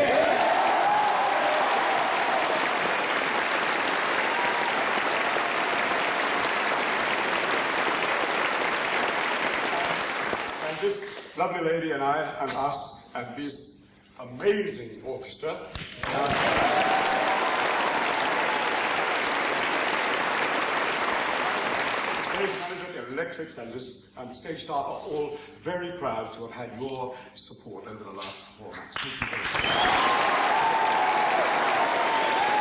And this lovely lady and I and us and this amazing orchestra stage manager, the electrics, and stage staff are all very proud to have had your support over the last 4 months. Thank you very much.